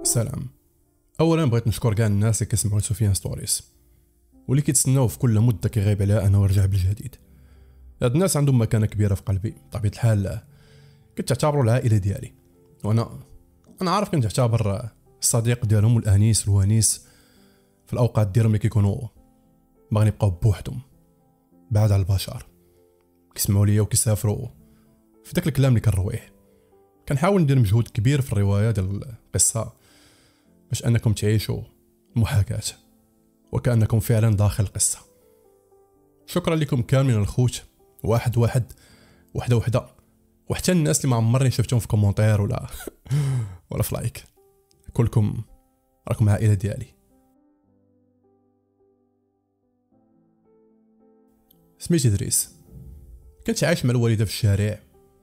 سلام. اولا بغيت نشكر كاع الناس اللي كيسمعوا لسفيان ستوريز واللي كيتسناو في كل مده كيغيب عليها انا ورجع بالجديد. هاد الناس عندهم مكانه كبيره في قلبي بطبيعه الحال. كتعتبروا العائله ديالي، وانا عارف كنتعتبر الصديق ديالهم والانيس الونيس في الاوقات ديالهم اللي كيكونوا باغيين يبقاو بوحدهم بعاد على البشر، كيسمعوا ليا وكيسافروا في داك الكلام اللي كنرويه. كنحاول ندير مجهود كبير في الروايه ديال القصه باش انكم تعيشوا المحاكاه وكانكم فعلا داخل القصه. شكرا لكم كاملين الخوت، واحد وحده، وحتى الناس اللي ما عمرني شفتهم في كومونتير ولا في لايك. كلكم راكم عائله ديالي. سميتي دريس، كنت عايش مع الوالده في الشارع،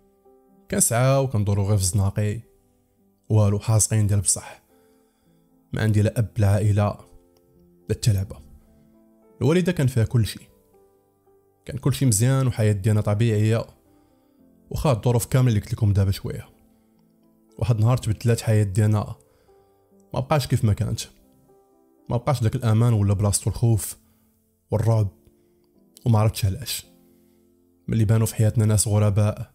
كنسعى وكندورو غير في الزناقي، والو حاصقين ديال بصح. ما عندي لا اب لا عائله لا التلعبه. الوالده كان فيها كل شيء، كان كل شيء مزيان وحياه ديالنا طبيعيه، وخا الظروف كامل اللي قلت لكم دابا شويه. واحد النهار تبدلات حياه ديالنا، ما بقاش كيف ما كانت، ما بقاش داك الامان ولا بلاصتو الخوف والرعب. وما عرفتش علاش، ملي بانوا في حياتنا ناس غرباء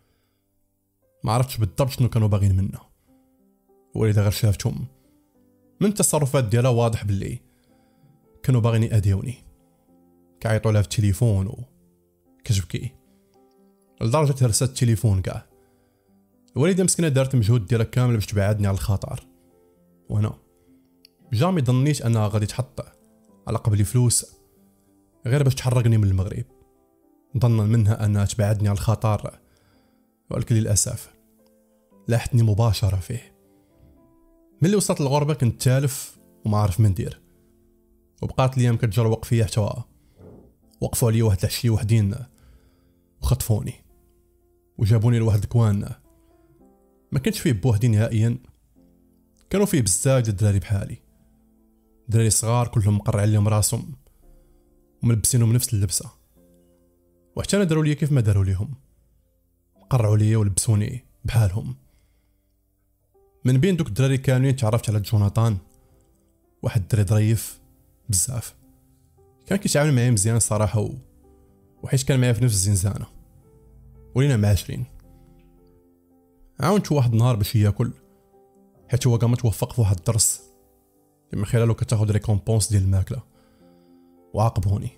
ما عرفتش بالضبط شنو كانوا باغيين منا. الوالده غير شافتهم من التصرفات ديالها واضح باللي كانوا باغيين يأذيوني، كيعيطوا لها في التليفون وكتبكي لدرجه هرست التليفون كاع. الوالده مسكينه دارت المجهود ديالها كامل باش تبعدني على الخطر، وانا جامي ظنيت انها غادي تحط على قبلي فلوس غير باش تحرقني من المغرب، ظنا منها انها تبعدني على الخطر، ولكن للاسف لاحتني مباشره فيه. ملي وصلت الغربه كنت تالف وما عارف من ندير، وبقات الايام كتجروق فيا حتى وقفوا عليا واحد العشيه وحدين وخطفوني وجابوني لواحد الكوان ما كنتش فيه بوحدي نهائيا. كانوا فيه بزاف ديال الدراري بحالي، دراري صغار كلهم مقرع عليهم راسهم وملبسينهم نفس اللبسه، وحتى انا داروا لي كيف ما داروا ليهم، قرعوا لي ولبسوني بحالهم. من بين دوك الدراري كاملين تعرفت على جوناثان، واحد الدري ظريف بزاف، كان كيتعامل معايا مزيان صراحه وحيت كان معايا في نفس الزنزانه ولينا معاشرين. عاونت واحد النهار باش ياكل، حيت هو كاع متوفق في واحد الدرس اللي من خلاله كتاخذ ريكومبونس ديال الماكله، وعاقبوني.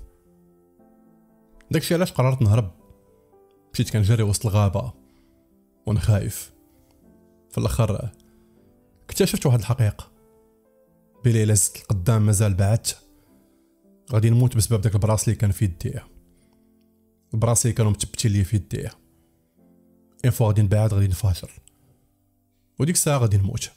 داكشي علاش قررت نهرب، مشيت كنجري وسط الغابه وانا خايف. في الاخر اكتشفت واحد الحقيقه، بلي الا زدت القدام مازال بعدت غادي نموت بسبب داك البراس اللي كان في يديا. البراس اللي كانوا متبتين لي في يديا، ان فوا غادي نبعد غادي نفاشل، وديك الساعه غادي نموت.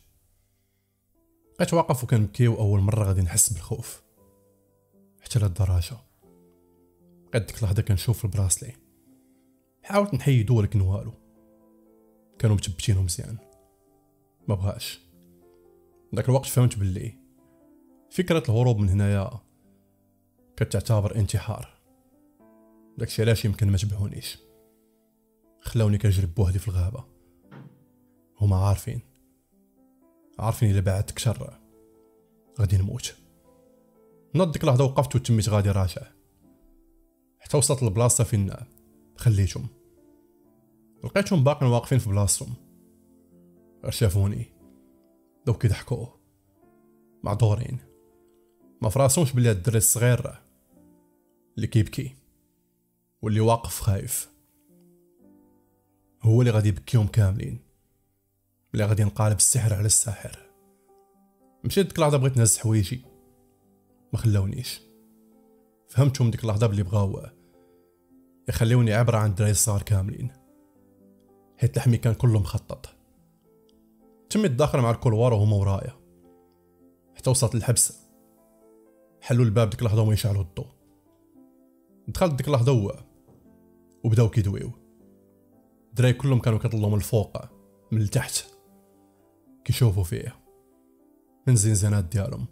بقيت واقف وكنبكي، واول مره غادي نحس بالخوف حتى للدرجه. بقيت ديك اللحظه كنشوف البراسلي، حاولت نحيدو ولكن والو، كانوا متبتينهم مزيان، ما بغاش. داك الوقت فهمت باللي فكره الهروب من هنايا كتعتبر انتحار. داكشي علاش يمكن ما تبعونيش، خلاوني كنجري بوحدي في الغابه. هما عارفين الا بعدت كثر غادي نموت. نض ديك اللحظه وقفت وتميت غادي راجع حتى وصلت للبلاصه فين خليتهم. لقيتهم باقين واقفين في بلاصتهم، غير شافوني بداو كيضحكوا معذورين، ما فراسهمش بلي الدري الصغير اللي كيبكي واللي واقف خايف هو اللي غادي يبكيهم كاملين، اللي غادي نقالب السحر على الساحر. مشيت ديك اللحظه بغيت نهز حوايجي، ما خلاونيش. فهمتهم ديك اللحظه بلي بغاو يخليوني عبره عن الدراري الصغار كاملين، حيت لحمي كان كله مخطط. تميت داخل مع الكولوار وهما ورايا حتى وصلت للحبس. حلوا الباب ديك اللحظه وما يشعلوا الضوء. دخلت ديك اللحظه وبداو كيدويو. الدراري كلهم كانوا كيطلعوا من الفوق من التحت كيشوفوا فيا من الزنزانات ديالهم.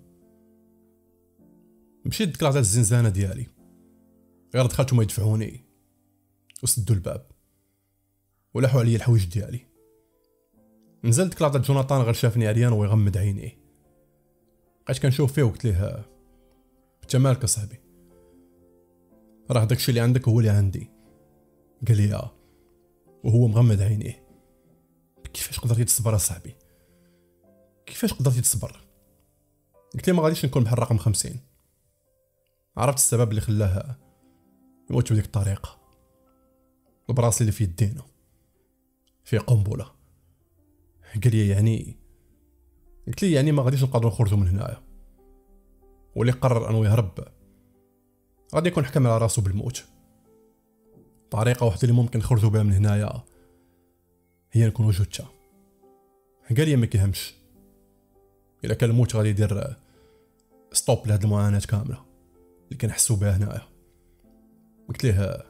مشيت ديك اللحظه للزنزانه ديالي، غير دخلت وما يدفعوني وسدوا الباب ولاحوا عليا الحوايج ديالي. نزلت ديك لحظه جوناثان غير شافني عريان ويغمض عينيه. بقيت كنشوف فيه وقلت ليه انت مالك اصاحبي؟ راه داكشي اللي عندك هو اللي عندي. قال لي وهو مغمض عينيه. كيفاش قدرتي تصبر اصاحبي؟ كيفاش قدرتي تصبر؟ قلت لي ما غاديش نكون بحال رقم 50. عرفت السبب اللي خلاه يموت بديك الطريقه. البراسلي اللي في يدينا فيه قنبله. قال لي يعني؟ قلت لي يعني ما غاديش نقدروا نخرجوا من هنايا، واللي قرر انه يهرب غادي يكون حكم على راسو بالموت. طريقه واحده اللي ممكن نخرجوا بها من هنايا هي نكونوا جثه. قال لي ما كيهمش، الا كان الموت غادي يدير ستوب لهاد المعاناه كامله اللي كنحسوا بها هنايا. قلت ليه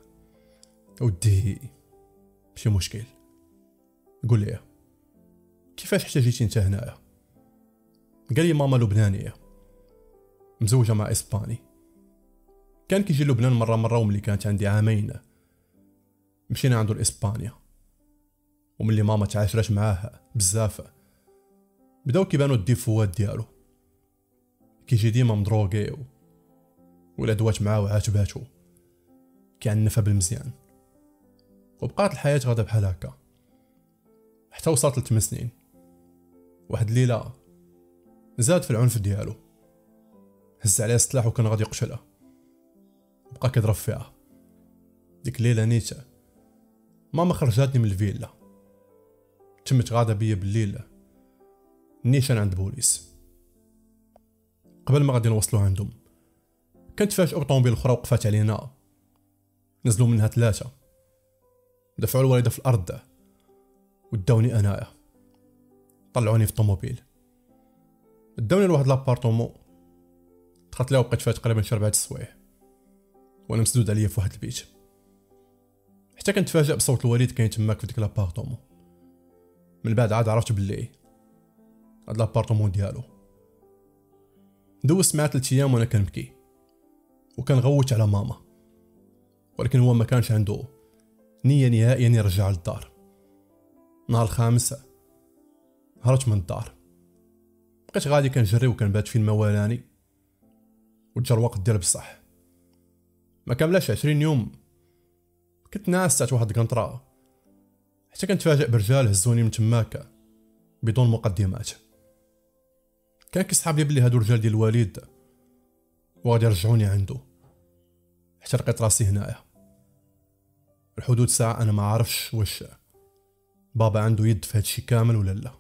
ودي ماشي مشكل. قول لي كيفاش حتى جيتي انت هنايا؟ قال لي ماما لبنانيه مزوجه مع اسباني، كان كيجي لبنان مره وملي كانت عندي عامين مشينا عنده لاسبانيا، وملي ماما تعاشرت معاه بزاف بداو كيبانو الديفوات ديالو. كيجي ديما مدروغي والادوات معاه وعاتباتو كيعنفها بالمزيان، وبقات الحياه غادا بحال هكا حتى وصلت ل8 سنين. واحد الليله زاد في العنف ديالو، هز عليها السلاح وكان غادي يقتلها، بقى كيضرب فيها. ديك الليله نيتا ماما خرجاتني من الفيلا، تمت غادا بيا بالليل نيشان عند بوليس. قبل ما غادي نوصلوا عندهم كانت فاجئوا بطوموبيل اخرى وقفات علينا، نزلوا منها 3 دفعوا الوالده في الارض وداوني انايا، طلعوني في الطوموبيل داوني لواحد لابارطومون دخلت لها وبقيت فيها تقريبا شي 4 سوايع وانا مسدود عليا في واحد البيت، حتى كنتفاجئ بصوت الوالد كاين تماك في ديك لابارطومون. من بعد عاد عرفت باللي هاد لابارطومون ديالو. دوزت معاه 3 ايام وانا كنبكي وكنغوت على ماما، ولكن هو ما كانش عنده نيه نهائيا يرجع للدار. نهار الخامس هربت من الدار، بقيت غادي كنجري وكنبات فين ما والاني، وجا الوقت ديال بصح ما كاملاش 20 يوم كنت ناعس تحت واحد القنطره، حتى كنتفاجئ برجال هزوني من تماك بدون مقدمات. كان كيسحاب لي بلي هادو رجال ديال الوالد وغادي يرجعوني عنده، حتى لقيت راسي هنايا. الحدود ساعه انا ما عارفش واش بابا عنده يد في هادشي كامل ولا لا.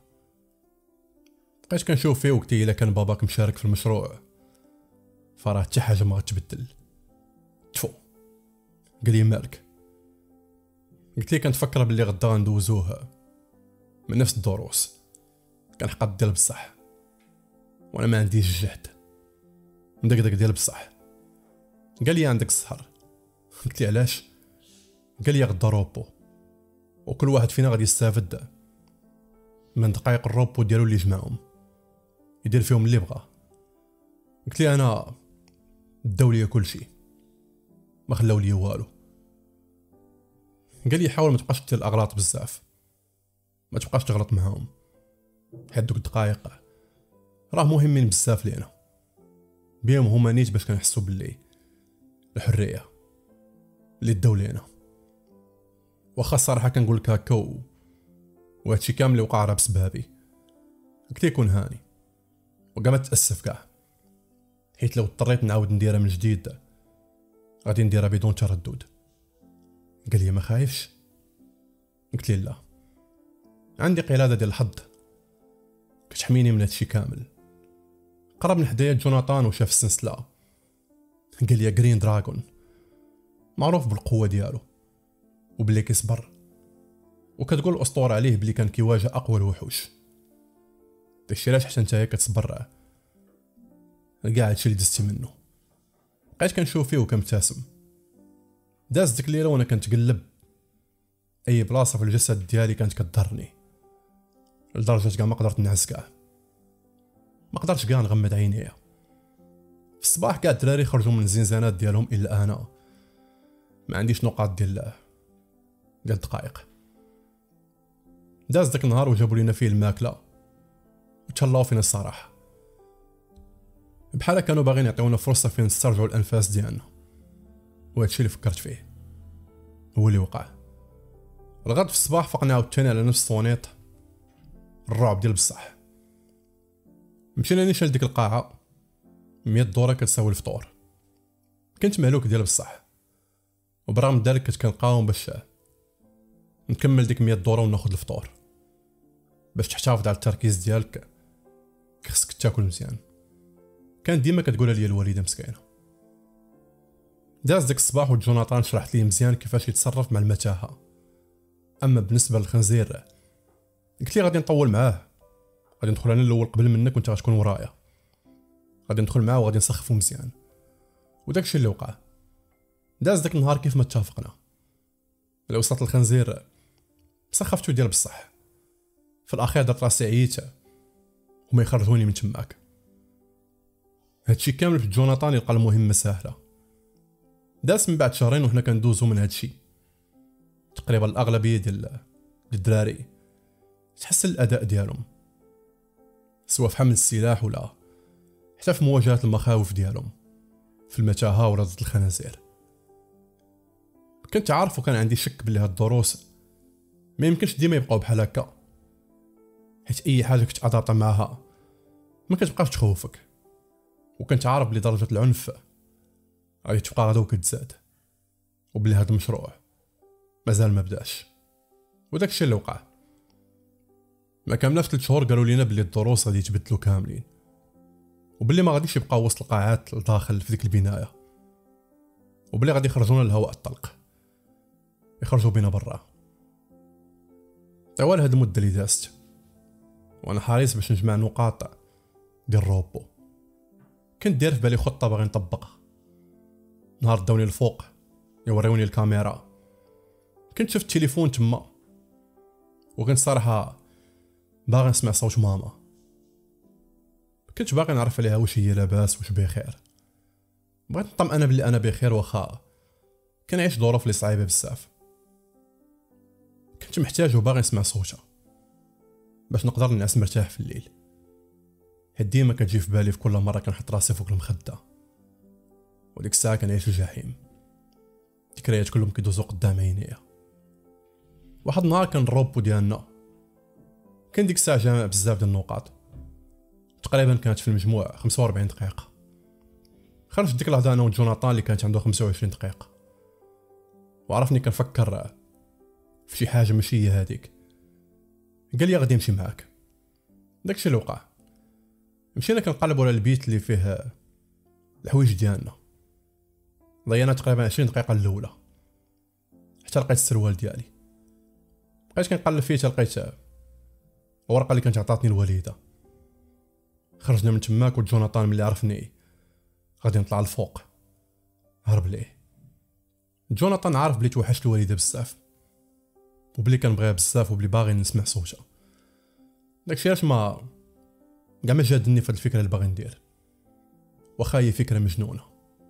بقيت كنشوف فيه وقتي الا كان باباك مشارك في المشروع فراه حتى حاجه ما غتبدل. تفو. قال لي مالك؟ قلت لي كنتفكر باللي غدا غندوزوه من نفس الدروس، كنحقد ديال بصح وانا ما عنديش الجهد، مدقدق ديال بصح. قال لي عندك السهر. قلت لي علاش؟ قال لي غدا روبو وكل واحد فينا غادي يستافد من دقائق الروبو ديالو اللي جمعهم يدير فيهم اللي بغا. قلت لي انا داو ليا كلشي ما خلاو لي والو. قال لي حاول ما تبقاش دير الاغلاط بزاف، ما تبقاش تغلط معاهم، حيت دوك الدقائق راه مهمين بزاف لينا، بيهم هما نيت باش كنحسوا باللي الحريه اللي داو لينا. واخا الصراحه كنقول لك هكا وهادشي كامل اللي وقع راه بسبابي، قلت يكون هاني وكاع ما تاسف كاع، حيت لو اضطريت نعاود نديرها من جديد غادي نديرها بدون تردد. قال لي ما خايفش؟ قلت لي لا، عندي قلاده ديال الحظ كتحميني من هادشي كامل. قرب من حدايا جوناثان وشاف السلسله، قال لي جرين دراغون معروف بالقوه ديالو وبلي كيصبر، وكتقول الاسطوره عليه بلي كان كيواجه اقوى الوحوش. داكشي علاش حتى نتايا كتصبر كاع هادشي اللي دزتي منه. بقيت كنشوف فيه وكنبتسم. داز ديك الليله وانا كنتقلب اي بلاصه في الجسد ديالي كانت كضرني لدرجه كاع ما قدرت نعس، كاع ما قدرتش كاع نغمض عينيا. في الصباح كاع الدراري خرجوا من الزنزانات ديالهم الا انا ما عنديش نقاط ديال الدقائق. داز داك النهار وجابوا لينا فيه الماكله وتهلاو فينا الصراحه، بحال كانوا باغيين يعطيونا فرصه فين نسترجعوا الانفاس ديالنا. وهادشي اللي فكرت فيه هو اللي وقع. الغد في الصباح فقنا عاوتاني على نفس الصونيط، الرعب ديال بصح. مشينا نيشان لديك القاعه، 100 دوره كتساوي الفطور. كنت مهلوك ديال بصح، وبرغم ذلك كنت كنقاوم باش نكمل ديك 100 دوره وناخذ الفطور. باش تحتفظ على التركيز ديالك خصك تاكل مزيان. كان ديما كتقولها ليا الوالده مسكينه. داز ديك الصباح وجوناطان شرحت لي مزيان كيفاش يتصرف مع المتاهه. اما بالنسبه للخنزير قلت لي غادي نطول معاه، غادي ندخل انا الاول قبل منك وانت غتكون ورايا. غادي ندخل معاه وغادي نسخفو مزيان. وداكشي اللي وقع. داز داك النهار كيف ما اتفقنا. لو وصلت الخنزير سخفتو ديال بصح. في الاخير درت راسي عييت وما يخرجوني من تماك. هادشي كامل في جوناطان يلقى المهمه سهله. داز من بعد شهرين وحنا كندوزو من هادشي. تقريبا الاغلبيه ديال الدراري تحسن الاداء ديالهم، سواء في حمل السلاح ولا حتى في مواجهه المخاوف ديالهم في المتاهه ولا ضد الخنازير. كنت عارف وكان عندي شك بلي هاد الدروس ما يمكنش ديما يبقاو بحال هكا، حيت اي حاجه كنت ادابط معاها ما كتبقاش تخوفك. وكنت عارف بلي درجه العنف غادي تبقى غدا وكتزاد، وبلي هاد المشروع مازال ما بداش. وداك الشيء اللي وقع. ما كاملاش 3 شهور قالوا لينا بلي الدروس غادي يتبدلوا كاملين، وبلي ما غاديش يبقاو وسط القاعات لداخل في ديك البنايه، وبلي غادي يخرجونا للهواء الطلق، يخرجوا بينا برا. طوال هاد المده اللي دازت وانا حريص باش نجمع نقاط ديال الروبو. كنت داير في بالي خطه باغي نطبقها. نهار داوني الفوق يوريوني الكاميرا، كنت شفت التليفون تما، وكنت صراحه باغي نسمع صوت ماما. كنت باغي نعرف عليها واش هي لاباس واش بخير. بغيت نطمئن بلي انا بخير، واخا كنعيش ظروف اللي صعيبه بزاف. كنت محتاج وباغي نسمع صوتها باش نقدر نعس مرتاح في الليل. حيت ديما كتجي في بالي في كل مره كنحط راسي فوق المخده، وديك الساعه كنعيش الجحيم. ذكريات كلهم كيدوزو قدام عينيا. واحد النهار كان الروبو ديالنا كان ديك الساعه جامع بزاف ديال النقاط، تقريبا كانت في المجموع 45 دقيقه. خرج ديك اللحظه انا وجوناطان اللي كانت عنده 25 دقيقه، وعرفني كنفكر في شي حاجه ماشي هي هذيك. قال لي غادي نمشي معاك. داكشي اللي وقع. مشينا كنقلبوا على البيت اللي فيه الحوايج ديالنا. ضيعنا تقريبا 20 دقيقه الاولى حتى لقيت السروال ديالي. بقيت كنقلب فيه حتى لقيت الورقه اللي كانت عطاتني الوالده. خرجنا من تماك وجوناطان ملي عرفني غادي نطلع الفوق هرب ليه. جوناطان عارف بلي توحشت الوالده بزاف، وبلي كنبغيها بزاف، وبلي باغي نسمع صوتها. داكشي علاش كاع ما جادني في هاد الفكره اللي باغي ندير، واخا هي فكره مجنونه.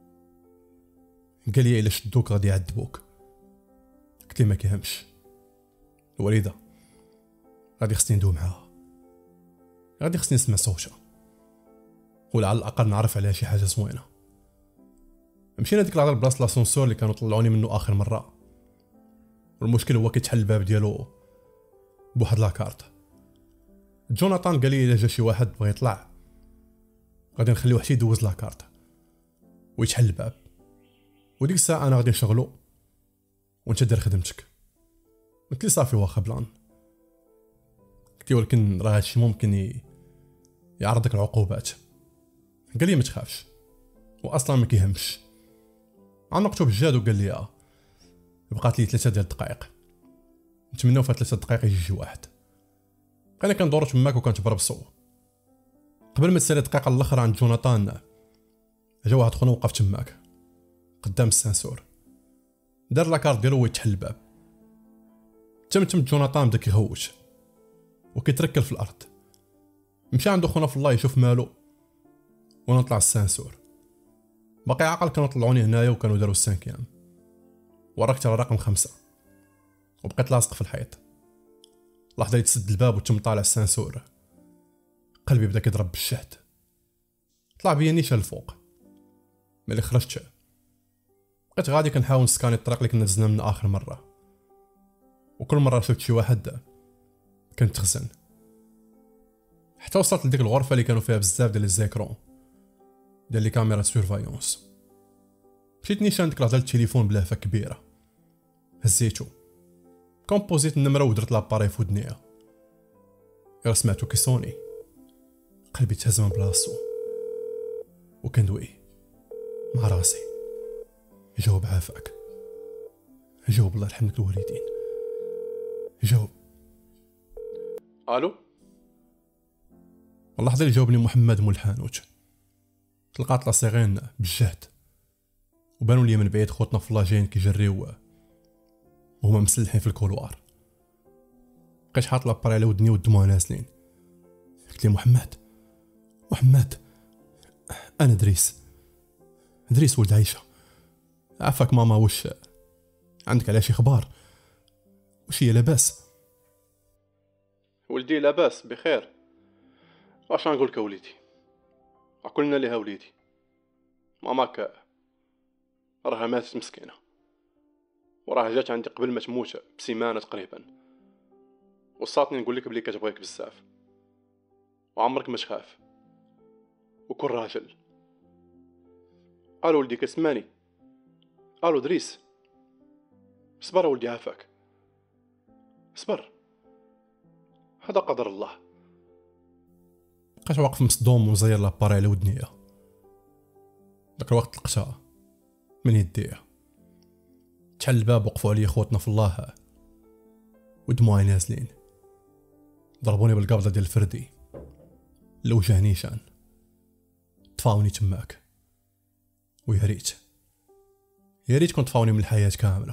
قال لي الا شدوك غادي يعذبوك. قلت لي ما كيهمش، الوالده غادي خصني ندوي معاها، غادي خصني نسمع صوتها، ولا على الاقل نعرف عليها شي حاجه زوينه. مشينا ديك لهاد البلاصه لاسونسور اللي كانوا طلعوني منه اخر مره، والمشكل هو كيتحل الباب ديالو بواحد لاكارت. جوناطان قال لي الا جا شي واحد بغى يطلع غادي نخليوه حتى يدوز لاكارت ويتحل الباب، وديك الساعه انا غادي نشغلو وانت دير خدمتك. قلت لي صافي واخا بلان. قلت لي ولكن راه هادشي ممكن يعرضك العقوبات. قال لي ما تخافش، واصلا ما كيهمش. عنقته بالجاد وقال لي بقات لي 3 ديال الدقائق، نتمناو في 3 دقائق يجي شي واحد. بقينا كندورو تماك وكنتبربصو. قبل ما تسالي الدقيقه الاخرى عند جوناطان جا واحد خونا وقف تماك قدام السانسور، دار لاكارت ديالو ويتحل الباب. تم جوناطان بدا كيهوش وكيتركل في الارض. مشى عندو خونا في الله يشوف مالو، وانا نطلع السانسور. باقي عاقل كانوا طلعوني هنايا وكانوا داروا السانكيام، وركت على رقم 5 وبقيت لاصق في الحيط. لحظه اللي تسد الباب وتم طالع السانسور، قلبي بدا كيضرب بالشهد. طلع بيا نيشان الفوق. ملي خرجت بقيت غادي كنحاول نسكاني الطريق اللي كنا دزنا من اخر مره، وكل مره شفت شي واحد كنت تخزن، حتى وصلت لديك الغرفه اللي كانوا فيها بزاف ديال لي زيكرون ديال لي كاميرا سيرفايونس. مشيت نيشان ديك لحظه التليفون بلهفه كبيره، هزيتو كومبوزيت النمره ودرت لاباري في ودنيا. غير سمعتو كيصوني، قلبي تهز من بلاصتو وكندوي مع راسي. جاوب عافاك، جاوب الله يرحم لك الوالدين، جاوب. الو. اللحظه اللي جاوبني محمد مول الحانوت. طلقات لاصيغين بالجهد وبانوا لي من بعيد خوتنا في لاجين كيجريو وهما مسلحين في الكولوار. بقيت حاط لاباري على ودني والدموع نازلين. قلت لي محمد انا دريس ولد عايشه. عافاك ماما، واش عندك على شي اخبار؟ واش هي لاباس؟ ولدي لاباس بخير. واش نقول لك وليدي، عقلنا ليها وليدي، ماماك راها ماتت مسكينه، وراها جات عندي قبل ما تموت بسيمانه تقريبا، وصاتني نقول لك بلي كتبغيك بزاف وعمرك ما تخاف وكن راجل. الو ولدي كتسمعني؟ الو دريس، صبر ولدي عافاك، صبر، هذا قدر الله. بقيت واقف مصدوم ومزير لاباري على ودنيا. داك الوقت طلقتها من يديها، تحل الباب وقفوا عليا خوتنا في الله ودموعي نازلين. ضربوني بالقبضه ديال الفردي لوجه نيشان، طفاوني تماك، ويا ريت كنت طفاوني من الحياه كامله.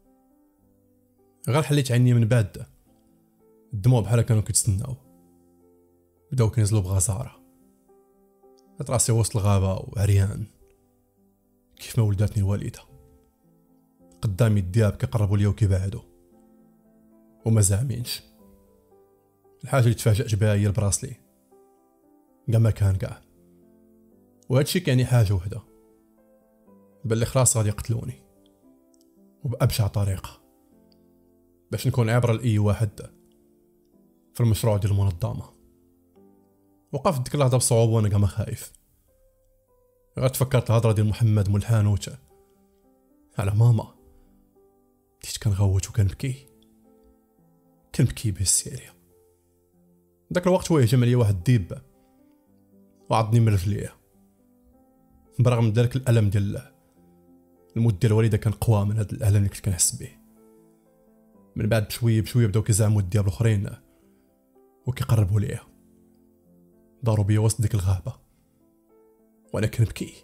غير حليت عيني من بعد الدموع بحال كانوا كيتسناو، بداو كينزلوا بغزاره. لقيت راسي وسط الغابه وعريان كيف ما ولداتني الوالده. قدامي الدياب كيقربوا ليا وكيبعدوا وما زعمينش. الحاجه اللي تفاجأت بها هي البراسلي كاع ما كان كاع، وهادشي كيعني حاجه وحده، بلي خلاص غادي يقتلوني وبأبشع طريقه باش نكون عبره لأي واحد في المشروع ديال المنظمه. وقفت ديك اللحظه بصعوبه وانا كاع ما خايف. غير تفكرت الهضره ديال محمد مول الحانوت على ماما، بديت كنغوت وكنبكي بالسيريا. داك الوقت هو هجم عليا واحد الديب وعضني من رجليه. برغم من ذلك الالم ديال الموت ديال الوالده كان قوى من هذا الالم اللي كنت كنحس به. من بعد بشويه بداو كيزعموا الدياب الاخرين وكيقربوا ليا، داروا بيا وسط ديك الغابه وانا كنبكي.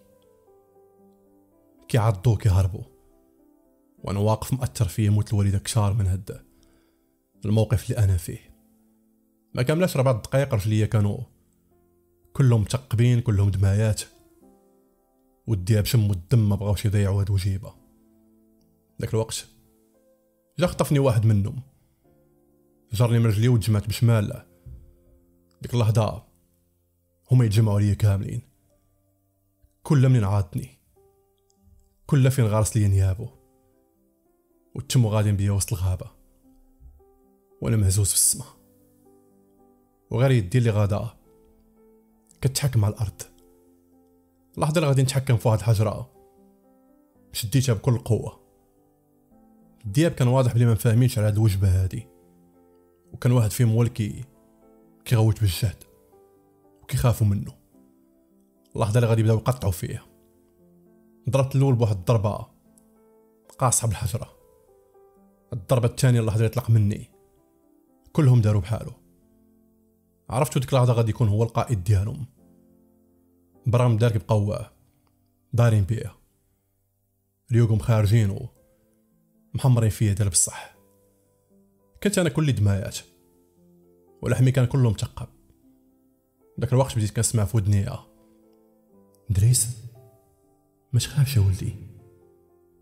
كيعضوا كيهربوا وانا واقف مأثر فيا موت الوالده كشار من هذا الموقف اللي انا فيه. ما كاملاش 4 دقائق رجليا كانوا كلهم مثقبين، كلهم دمايات، والدياب شموا الدم ما بغاوش يضيعوا هاد وجيبه. داك الوقت جا خطفني واحد منهم، جرني من رجلي وتجمعت بشمال. ديك اللحظه هما يتجمعوا عليا كاملين، كل منين عاطني، كل فين غارس ليا نيابو، وتموا غاديين بيا وسط الغابه وانا مهزوز في السما، وغير يدي اللي غادا كتحكم على الارض. اللحظه اللي غادي نتحكم في واحد الحجره شديتها بكل قوه. الدياب كان واضح بلي ما فاهمينش على هاد الوجبه هادي، وكان واحد فيهم هو اللي كيغوت بالجهد وكيخافوا منه. اللحظه اللي غادي يبداو يقطعوا فيا، ضربت الاول بواحد الضربه قاصحه بالحجره. الضربه الثانيه اللحظه اللي طلق مني كلهم داروا بحاله. عرفتوا ديك اللحظه غادي يكون هو القائد ديالهم، برغم ذلك بقاو دايرين بيا، ريوقهم خارجين ومحمرين فيا ديال بصح. كنت انا كلي دمايات ولحمي كان كله مثقب. داك الوقت بديت كنسمع في ودني دريس ما تخافش يا ولدي،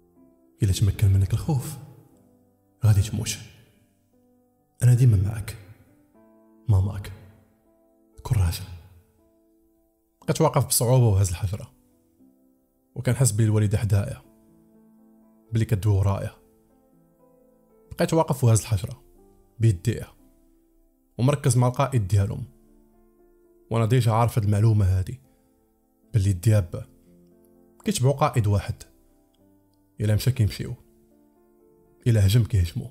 الا تمكن منك الخوف غادي تموت، انا ديما معك. ماماك كراجة. بقيت واقف بصعوبة وهز الحجرة، وكنحس بلي الوالدة حدايا، بلي كدوي ورايا. بقيت واقف وهز الحجرة بيديها ومركز مع القائد ديالهم، وانا ديجا عارف هاد المعلومة هادي، بلي الدياب كيتبعو قائد واحد، إلا مشى كيمشيو، إلا هجم كيهجمو.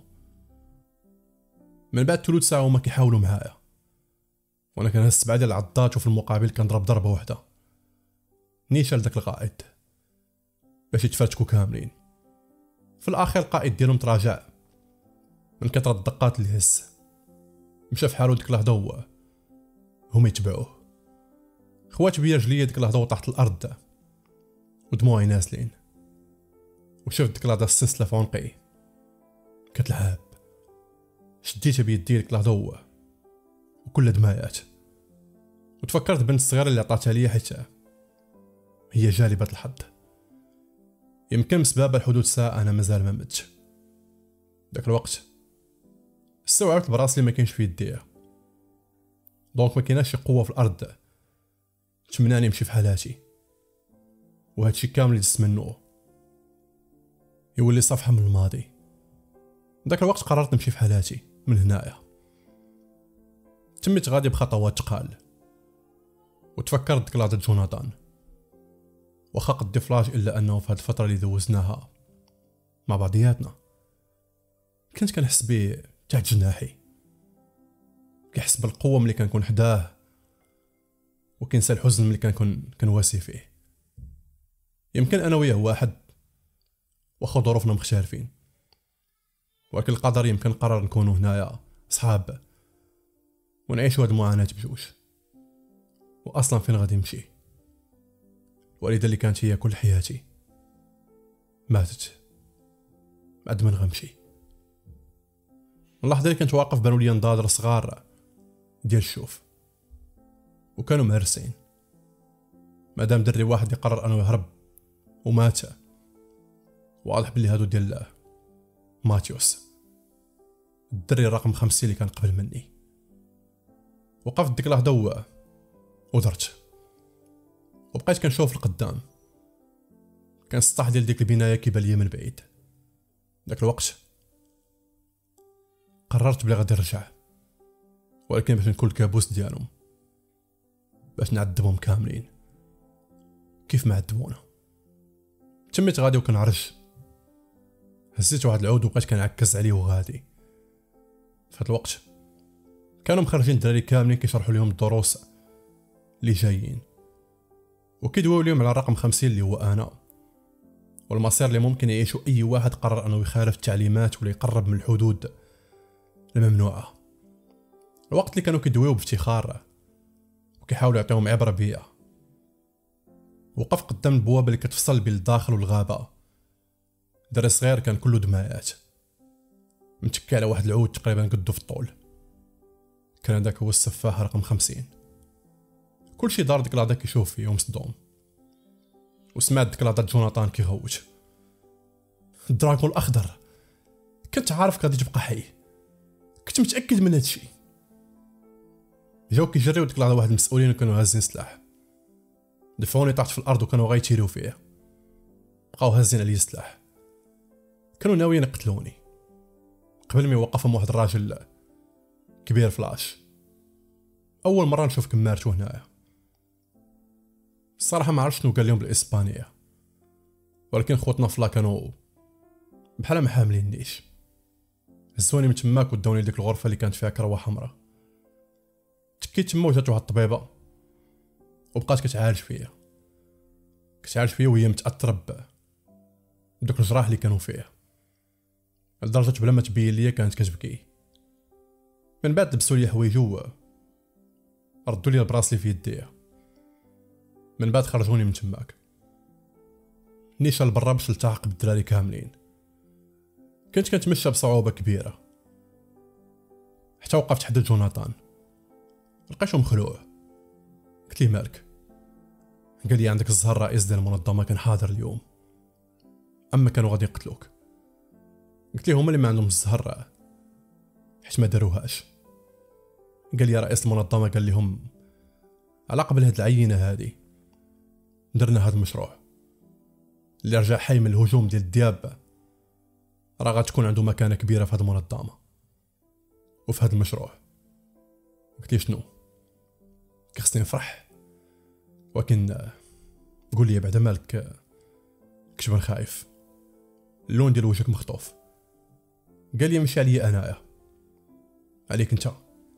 من بعد 3 ساعة هما كيحاولوا معايا، وانا كنهز 7 ديال العضات، وفي المقابل كنضرب ضربة واحدة نيشان لداك القائد باش يتفرتكوا كاملين. في الاخير القائد ديالهم تراجع من كثرة الدقات اللي هز، مشى في حالو. ديك اللحظة هما يتبعوه. خوات بيا رجليا ديك اللحظة طاحت الارض ودموعي نازلين، وشفت ديك اللحظة السلسلة في عنقي كتلعب. شديتها بيدي ديك اللحظة وكل دمايات، وتفكرت بنت الصغيرة اللي عطاتها ليا حيت هي جالبة الحظ. يمكن بسبب الحدود ساعة أنا مازال ما متش. داك الوقت استوعبت براسي ما كاينش في يديا، دونك ما كايناش شي قوة في الأرض تمنعني نمشي في حالاتي، وهادشي كامل اللي دزت منو يولي صفحة من الماضي. داك الوقت قررت نمشي في حالاتي من هنايا. تميت غادي بخطوات تقال، وتفكرت ديك لحظة جوناثان. واخا قد فلاش الا انه في هاد الفترة اللي دوزناها مع بعضياتنا كنت كنحس بيه تحت جناحي، كيحس بالقوة ملي كنكون حداه، وكنسى الحزن ملي كنواسي فيه. يمكن انا وياه واحد، واخا ظروفنا مختلفين، ولكن القدر يمكن قرر نكونوا هنايا صحاب ونعيشوا هاد المعاناة بجوج. واصلا فين غادي نمشي؟ الوالدة اللي كانت هي كل حياتي ماتت بعد ما غنمشي. اللحظة اللي كنت واقف بانوا لي نضادر صغار ديال الشوف، وكانوا مهرسين. مادام دري واحد يقرر انه يهرب ومات، واضح بلي هادو ديال ماتيوس، الدري رقم 50 اللي كان قبل مني. وقفت ديك اللحظة ودرت، وبقيت كنشوف القدام. كان السطح ديال ديك البناية كيبان ليا من بعيد. داك الوقت قررت بلي غادي نرجع، ولكن باش نكون الكابوس ديالهم، باش نعذبهم كاملين كيف ما عذبونا. تميت غادي وكنعرج، هزيت واحد العود وبقيت كنعكز عليه وغادي. في هاد الوقت كانوا مخرجين الدراري كاملين كيشرحوا لهم الدروس اللي جايين، وكيدويو لهم على الرقم 50 اللي هو انا، والمصير اللي ممكن يعيشوا اي واحد قرر انه يخالف التعليمات ولا يقرب من الحدود الممنوعه. الوقت اللي كانوا كيدويو بافتخار وكيحاولوا يعطيهم عبره بيا، وقف قدام البوابه اللي كتفصل بين الداخل والغابه. دري صغير كان كله دمايات، متكي على واحد العود تقريبا قدو في الطول. كان هذاك هو السفاح رقم 50. كلشي دار ديك اللحظه كيشوف فيه ومصدوم، وسمعت ديك اللحظه جوناثان كيغوت: الدراغون الاخضر، كنت عارفك غادي تبقى حي، كنت متاكد من هادشي. جاو كيجريو ديك اللحظه واحد المسؤولين كانوا هازين سلاح، دفعوني طاحت في الارض وكانوا غايتيريو فيه. بقاو هازين عليا السلاح، كانوا ناويين يقتلوني قبل ما يوقفهم واحد الراجل كبير فلاش. اول مره نشوف كمارتو هنايا. الصراحه ما عرفتش شنو قال لهم بالاسبانيه، ولكن خوتنا فلا كانوا بحال ما حاملينيش. هزوني من تماك وداوني لديك الغرفه اللي كانت فيها كروه حمراء. تكيت تما وجات واحد الطبيبه وبقات كتعالج فيا وهي متاثره بدوك الجراح اللي كانوا فيه، لدرجه بلا ما تبين ليا كانت كتبكي. من بعد لبسوا لي حوايجو، ردوا لي البراسلي في يديا، من بعد خرجوني من تماك. نيشان لبرا باش نلتحق بالدراري كاملين. كنت كنتمشى بصعوبه كبيره حتى وقفت حدا جوناثان، لقيتو مخلوع. قلت ليه مالك؟ قال لي عندك الزهر الرئيس ديال المنظمه كان حاضر اليوم، اما كانوا غادي يقتلوك. قلت ليه هما اللي ما عندهم الزهر حيت ما داروهاش. قال لي رئيس المنظمه قال لهم على قبل هاد العينه هادي درنا هاد المشروع اللي رجع حي من الهجوم ديال الديابه راه غتكون عنده مكانه كبيره في هاد المنظمه وفي هاد المشروع. قلت لي شنو؟ خصني نفرح، ولكن قول لي بعدا مالك كشبان خايف، اللون ديال وجهك مخطوف. قال لي ماشي عليا انايا، عليك انت.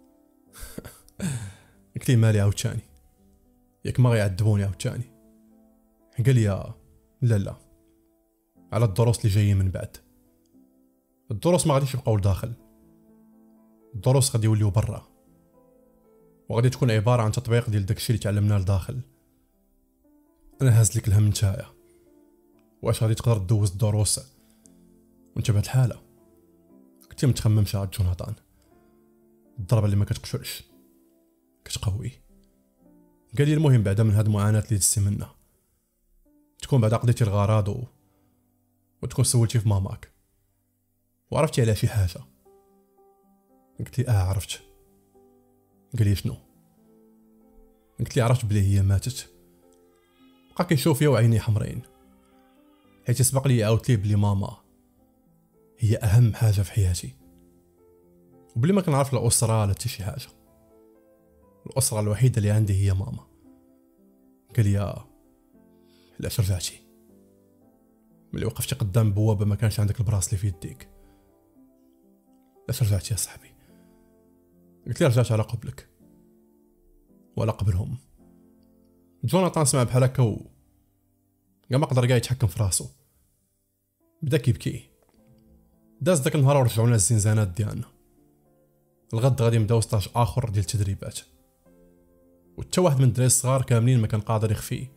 قلت لي مالي عاوتاني، ياك ما غيعذبوني عاوتاني؟ قال لي لا على الدروس اللي جايين من بعد. الدروس ما غاديش يبقاو لداخل، الدروس غادي يوليو برا، وغادي تكون عباره عن تطبيق ديال داكشي اللي تعلمناه لداخل. انا هاز لك الهم نتايا، واش غادي تقدر دوز الدروس وانت بهاد الحاله؟ كنت متخممش عاد جوناطان، الضربه اللي ما كتقتلش كتقوي. قال لي المهم بعدا من هاد المعاناه اللي دزتي منها تكون بعدا قضيتي الغراض وتكون سولتي في ماماك وعرفتي على شي حاجه. قلت لي عرفت. قال لي شنو؟ قلت لي عرفت بلي هي ماتت. بقى كيشوف فيا وعينيه حمرين، حيت سبق لي عاودت ليه بلي ماما هي اهم حاجه في حياتي، وبلي ما كنعرف الاسره لا حتى شي حاجه. الاسره الوحيده اللي عندي هي ماما. قال لي علاش رجعتي؟ ملي وقفتي قدام بوابه ما كانش عندك البراسلي في يديك، علاش رجعتي يا صاحبي؟ قلت لي رجعت على قبلك ولا قبلهم. جوناطان سمع بحال هكا كاع ما قدر كاع يتحكم في راسو، بدا كيبكي. داز داك النهار ورجعونا الزنزانات ديالنا. الغد غادي نبداو ستاج اخر ديال التدريبات، وحتى واحد من الدراري الصغار كاملين ما كان قادر يخفيه،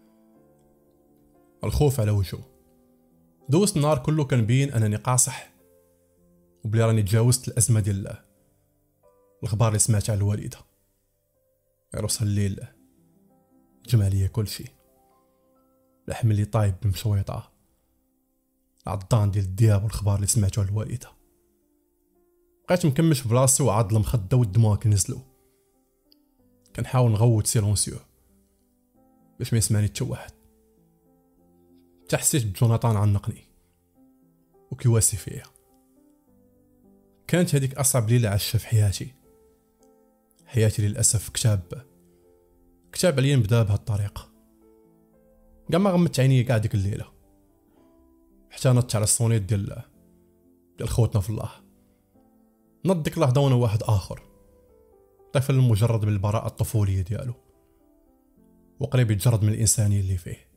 الخوف على وجهه. دوزت النهار كله كنبين انني قاصح، وبلي راني تجاوزت الازمه ديال الخبار اللي سمعت على الوالده. غير وصل الليل جمع ليا كلشي، لحم اللي طايب بمشويطه، عضان ديال الدياب والخبار اللي سمعتو على الوالده. بقيت مكمش في بلاصتي وعاض المخده والدموع كنزلو، كنحاول نغوت سيلونسيو باش ما يسمعني حتى واحد. حتى حسيت بجوناطان عنقني وكيواسي فيا. كانت هذيك اصعب ليله عشتها في حياتي للاسف. كتاب عليا نبدا بهاد الطريقه. كاع ما غمضت عيني كاع ديك الليله، حتى نضت على الصونيت ديال خوتنا في الله. نض ديك اللحظه وانا واحد اخر، طفل مجرد بالبراءه الطفوليه ديالو، وقريب يتجرد من الانسانيه اللي فيه.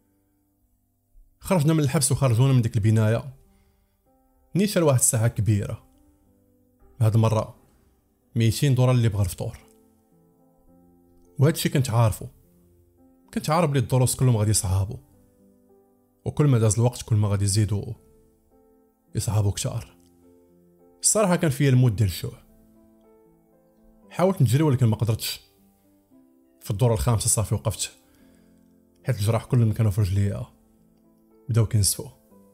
خرجنا من الحبس وخرجونا من ديك البنايه نيشان واحد الساعه كبيره. هاد المره 200 دولار اللي بغى الفطور، وهادشي كنت عارف بلي الدروس كلهم غادي يصعبوا، وكل ما داز الوقت كل ما غادي يزيدوا يصعبوا كتار. الصراحه كان فيا المود ديال الجوع. حاولت نجري ولكن ما قدرتش. في الدور الخامسه صافي وقفت، حيت الجراح كلهم كانوا في رجليا بداو كينزفوا.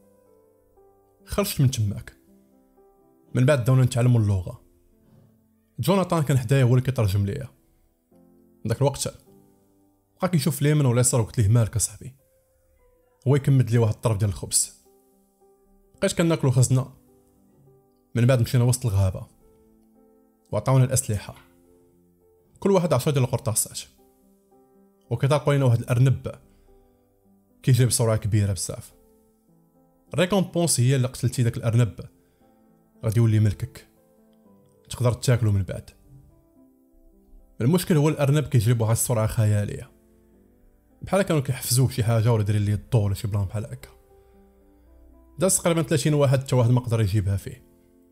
خرجت من تماك. من بعد بداونا نتعلموا اللغه. جوناطان كان حدايا هو اللي كيترجم ليا. داك الوقت بقى كيشوف اليمين واليسار، وقلت ليه مالك اصاحبي؟ هو يكمد لي واحد الطرف ديال الخبز. بقيت كناكلو خزنا. من بعد مشينا وسط الغابه وعطاونا الاسلحه، كل واحد 10 ديال القرطاسات، وكيطلقوا لينا واحد الارنب كيجري بسرعه كبيره بزاف. الريكومبونس هي اللي قتلتي داك الارنب غادي يولي ملكك، تقدر تاكلو من بعد. المشكل هو الارنب كيجري بواحد السرعه خياليه، بحال كانوا كيحفزوه بشي حاجه ولا دايرين ليه الضو ولا شي بلان بحال هكا. داز تقريبا 30 واحد حتى واحد ما قدر يجيبها فيه.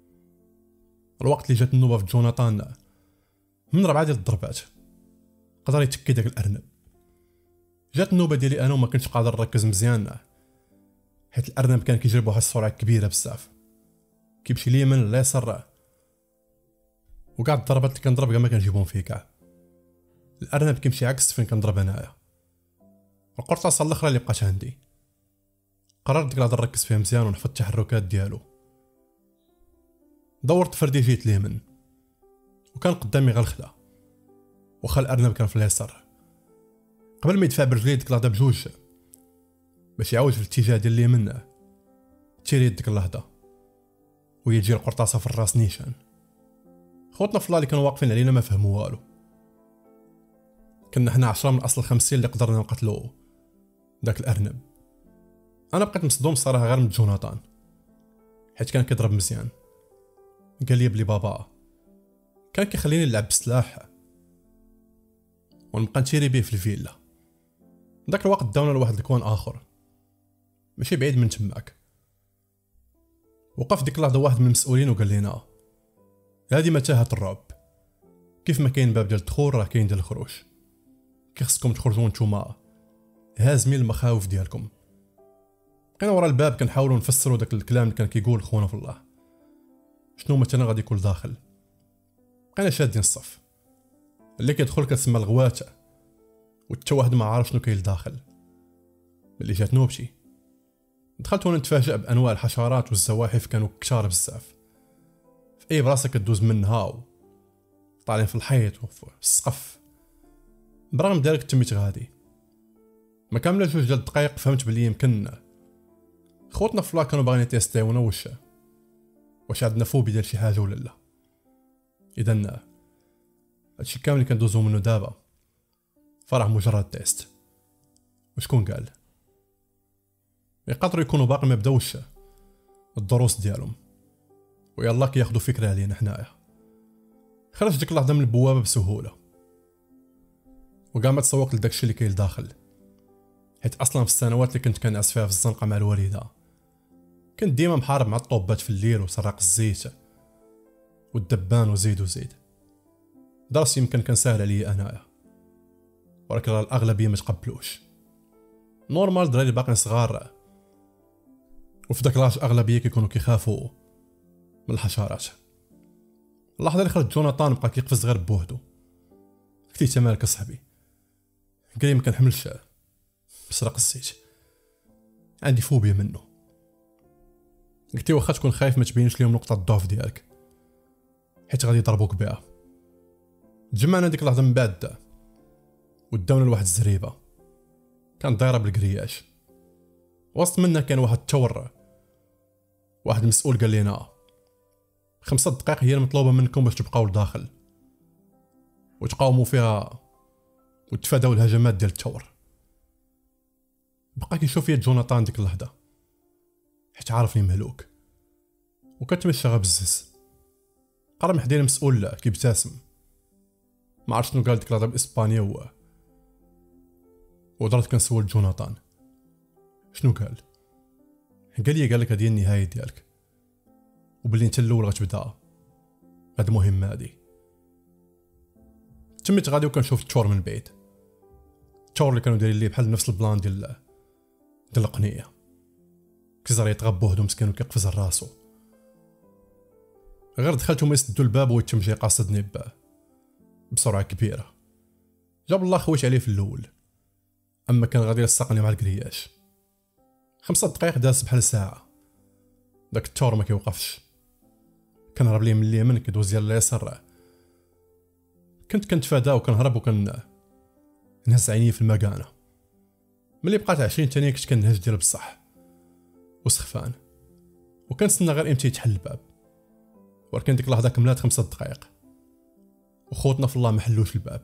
الوقت اللي جات النوبه في جوناطان من 4 ديال الضربات قدر يتكي داك الارنب. جات النوبه ديالي انا وما كنتش قادر نركز مزيان، حيت الارنب كان كيجري بواحد السرعه كبيره بزاف، كيمشي اليمين لليسار، وكاع الضربات اللي كنضرب كاع ما كنجيبهم فيه. كاع الارنب كيمشي عكس فين كنضرب انايا. القرطاسه الاخرى اللي بقات عندي قررت ديك الهضره نركز فيها مزيان ونحفظ التحركات ديالو. دورت فردي جيت اليمين وكان قدامي غير الخلا، واخا الارنب كان في اليسار. قبل ما يدفع برجليه ديك اللحظه بجوج باش يعاود في الاتجاه ديال اليمين، تيري ديك اللحظه ويجي القرطاسه في الراس نيشان. خوتنا في الله اللي كانوا واقفين علينا ما فهموا والو. كنا حنا 10 من اصل 50 اللي قدرنا نقتلو داك الارنب. انا بقيت مصدوم صراحه غير من جوناطان، حيت كان كيضرب مزيان. قال لي بلي بابا كان كيخليني نلعب بالسلاح ونبقى نتيري بيه في الفيلا. داك الوقت داونا لواحد الكوان اخر ماشي بعيد من تماك. وقف ديك اللحظه واحد من المسؤولين وقال لنا هذه متاهه الرعب، كيف ما كاين باب ديال الدخول راه كاين ديال الخروج، كي خصكم تخرجوا نتوما هازمين المخاوف ديالكم. بقينا ورا الباب كنحاولوا نفسروا داك الكلام اللي كان كيقول خونا في الله، شنو مثلا غادي يكون داخل. بقينا شادين الصف، اللي كيدخل كتسمى الغواته، وحتى واحد ما عارف شنو كاين لداخل. ملي جات نوبتي دخلت وانا نتفاجأ بانواع الحشرات والزواحف كانوا كثار بزاف، في اي بلاصه كدوز منها طالعين في الحيط وفي السقف. برغم ذلك تميت غادي ما كامله 2 ديال الدقائق فهمت بلي يمكن خوتنا في الله كانوا باغيين يتيستيونا واش عندنا فوبي ديال شي حاجه ولا لا. اذا هادشي كامل اللي كندوزو منه دابا فرح مجرد تيست. وشكون قال يقدروا يكونوا باقي ما بداوش الدروس ديالهم ويلا كياخذوا فكره علينا حنايا. خرج ديك اللحظه من البوابه بسهوله وكاع ما تسوق لداكشي اللي كاين لداخل، حيت اصلا في السنوات اللي كنت كنعس فيها في الزنقه مع الوالده كنت ديما محارب مع الطوبات في الليل وسراق الزيت والدبان وزيد. درس يمكن كان ساهل عليا انايا، ولكن الاغلبيه ما تقبلوش. نورمال الدراري باقيين صغار، وفي داك لاج اغلبيه كيكونوا كيخافوا من الحشرات. اللحظه اللي خرج جوناطان بقى كيقفز غير بوحدو. قلت ليه مالك اصاحبي؟ قال لي ما كنحملش سرق الزيت، عندي فوبيا منه. قلت له واخا تكون خايف ما تبينش لهم نقطه الضعف ديالك حيت غادي يضربوك بها. تجمعنا ديك اللحظه من بعد وداونا لواحد الزريبه كان دايره بالكرياج. وسط منا كان واحد التور. واحد المسؤول قال لنا 5 دقائق هي المطلوبه منكم باش تبقاو لداخل وتقاوموا فيها وتفاداو الهجمات ديال التور. بقى كيشوف فيا جوناطان ديك اللحظه حيت عارفني مهلوك وكتمشى غا بزز. قرب حدايا المسؤول كيبتسم، ما عرفت شنو قال ديك اللحظه بالاسبانيا ودرت كنسول جوناطان شنو قال لي قال لك هذه النهايه ديالك وبلي انت الاول غتبدا هاد المهمه هادي. تميت غادي وكنشوف التور من بعيد، التور اللي كانوا دايرين ليه بحال نفس البلان ديال القنيه، كيزر يتغبى وحدو مسكين وكيقفز راسو. غير دخلت وما يسدوا الباب ويتم جاي قاصدني بسرعه كبيره. جاب الله خويت عليه في الاول، اما كان غادي يلصقني مع الكرياج. 5 دقائق داز بحال ساعه. داك التور ما كيوقفش، كنهرب ليه من اليمين كيدوز ديال اليسار. كنت كنتفادى وكنهرب نهز عيني في المكانه. ملي بقات 20 ثانيه كنت كنهج ديال بصح وسخفان وكنتسنى غير امتى يتحل الباب. ولكن ديك اللحظه كملات 5 دقائق وخوتنا في الله ما حلوش الباب.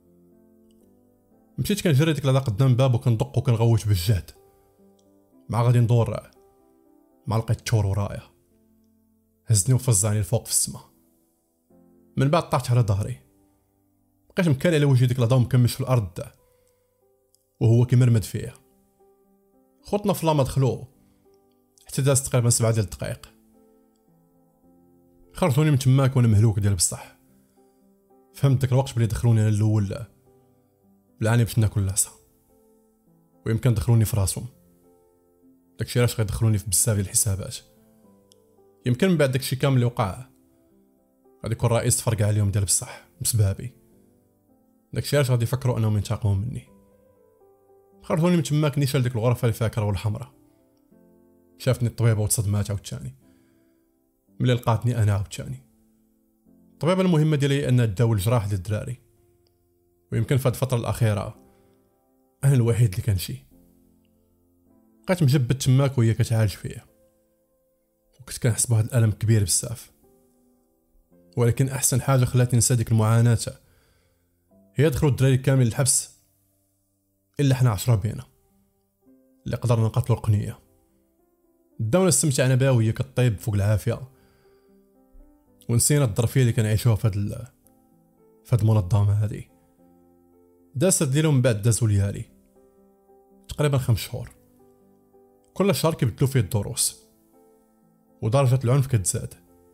مشيت كنجري ديك اللحظه قدام الباب وكندق وكنغوت بالجهد، مع غادي ندور مع لقيت التور ورايا هزني وفزعني الفوق في السما. من بعد طاحت على ظهري، بقيت مكالي على وجهي ديك اللحظه ومكمش في الارض وهو كيمرمد فيا. خوتنا في الله ما دخلوا حتى داز تقريبا 7 ديال الدقائق. خرجوني من تماك وانا مهلوك ديال بصح. فهمت داك الوقت بلي دخلوني انا الاول بالعاني باش ناكل العصا، ويمكن دخلوني في راسهم. داكشي علاش غيدخلوني في بزاف ديال الحسابات. يمكن من بعد داكشي كامل اللي وقع غادي يكون رئيس تفرقع عليهم ديال بصح بسبابي. داكشي علاش غادي يفكروا انهم ينتقموا مني. خرجوني من تماك نيشان ديك الغرفه اللي فيها كروه الحمراء. شافتني الطبيبه وتصدمات عاوتاني ملي لقاتني انا عاوتاني. الطبيبه المهمه ديالي هي انها تداوي الجراح ديال الدراري، ويمكن في هذه الفتره الاخيره انا الوحيد اللي كنمشي. بقيت مجبد تماك وهي كتعالج فيا، وكنت كنحس بواحد الالم كبير بزاف. ولكن احسن حاجه خلاتني ننسى ديك المعاناه هي دخلوا الدراري كاملين للحبس الا حنا 10 بينا اللي قدرنا نقتلوا القنيه. بداونا استمتعنا بها وهي كطيب فوق العافيه، ونسينا الظرفيه اللي كنعيشوها في هاد المنظمه هادي. دازت ديالهم من بعد دازوا ليالي تقريبا 5 شهور، كل شهر كيبدلوا فيه الدروس ودرجه العنف كتزاد.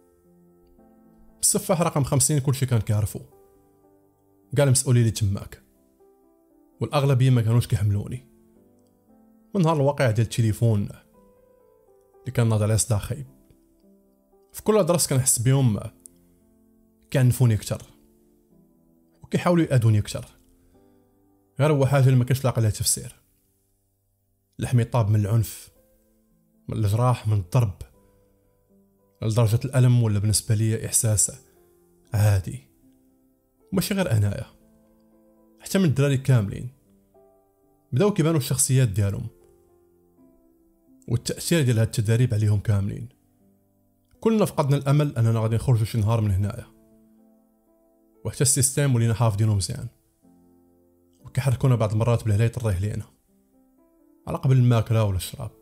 السفاح رقم 50 كلشي كان كيعرفو، كاع المسؤولين اللي تماك والاغلبيه ما كانوش كيحملوني. من نهار الواقع ديال التليفون اللي كان ناض عليه صداع خايب، في كل درس كنحس بهم كيعنفوني اكثر وكيحاولوا يأذوني اكثر. غير هو حاجه اللي ما كانش لاقي لها تفسير. لحمي طاب من العنف، من الجراح، من الضرب، لدرجه الالم ولا بالنسبه لي احساس عادي. وماشي غير انايا، حتى من الدراري كاملين بداو كيبانوا الشخصيات ديالهم والتاثير ديال هاد التدريب عليهم كاملين. كلنا فقدنا الامل اننا غادي نخرجوا شي نهار من هنايا، وحتى السيستيم ولينا حافظينه مزيان وكيحركونا بعض المرات بالهلا يطريه لينا على قبل الماكله ولا الشراب،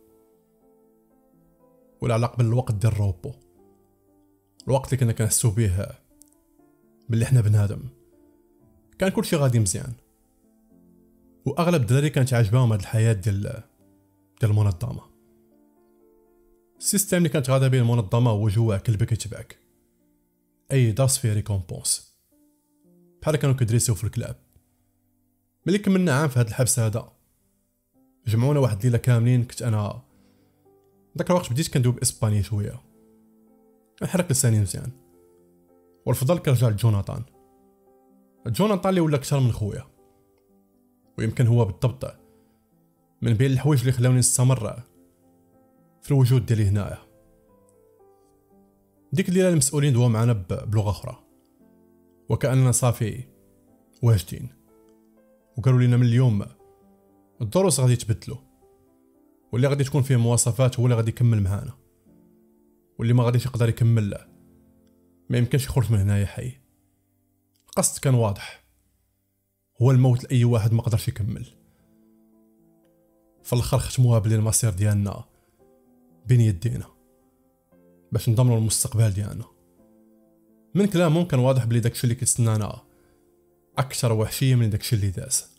ولا على قبل الوقت ديال الروبو، الوقت اللي كنا كنحسو به باللي حنا بنادم. كان كلشي غادي مزيان، واغلب الدراري كانت عاجباهم هاد الحياه ديال المنظمه. السيستم اللي كانت غادا به المنظمه هو جواع كلب كيتبعك، اي درس فيه ريكومبونس بحال كانوا كيدريسيو في الكلاب. ملي كملنا عام في هاد الحبس هذا جمعونا واحد الليله كاملين. كنت انا داك الوقت بديت كندوي باسباني شويه، نحرك لساني مزيان، والفضل كرجع لجوناثان اللي ولا اكثر من خويا، ويمكن هو بالضبط من بين الحوايج اللي خلاوني نستمر في الوجود ديالي هنايا. ديك الليله المسؤولين دوا معنا بلغه اخرى وكاننا صافي واجدين، وقالوا لنا من اليوم الدروس غادي يتبدلوا، واللي غادي تكون فيه مواصفات هو اللي غادي يكمل معانا، واللي ما غاديش يقدر يكمل ما يمكنش يخرج من هنايا حي. القصد كان واضح، هو الموت لاي واحد ما قدرش يكمل. في الاخر ختموها بلي المصير ديالنا بين يدينا باش نضمنوا المستقبل ديالنا. من كلامهم كان واضح بلي داكشي اللي كيتسنانا اكثر وحشيه من داكشي اللي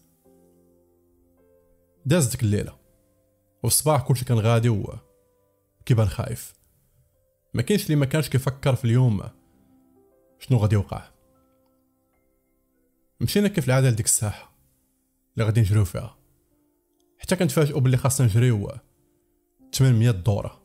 داز ديك الليله. وفي الصباح كلشي كان غادي وكيبان خايف، ما كاينش اللي ما كانش كيفكر في اليوم شنو غادي يوقع. مشينا كيف العاده لديك الساحه اللي غادي نجريو فيها، حتى كنتفاجئوا باللي خاصنا نجريو 800 دوره.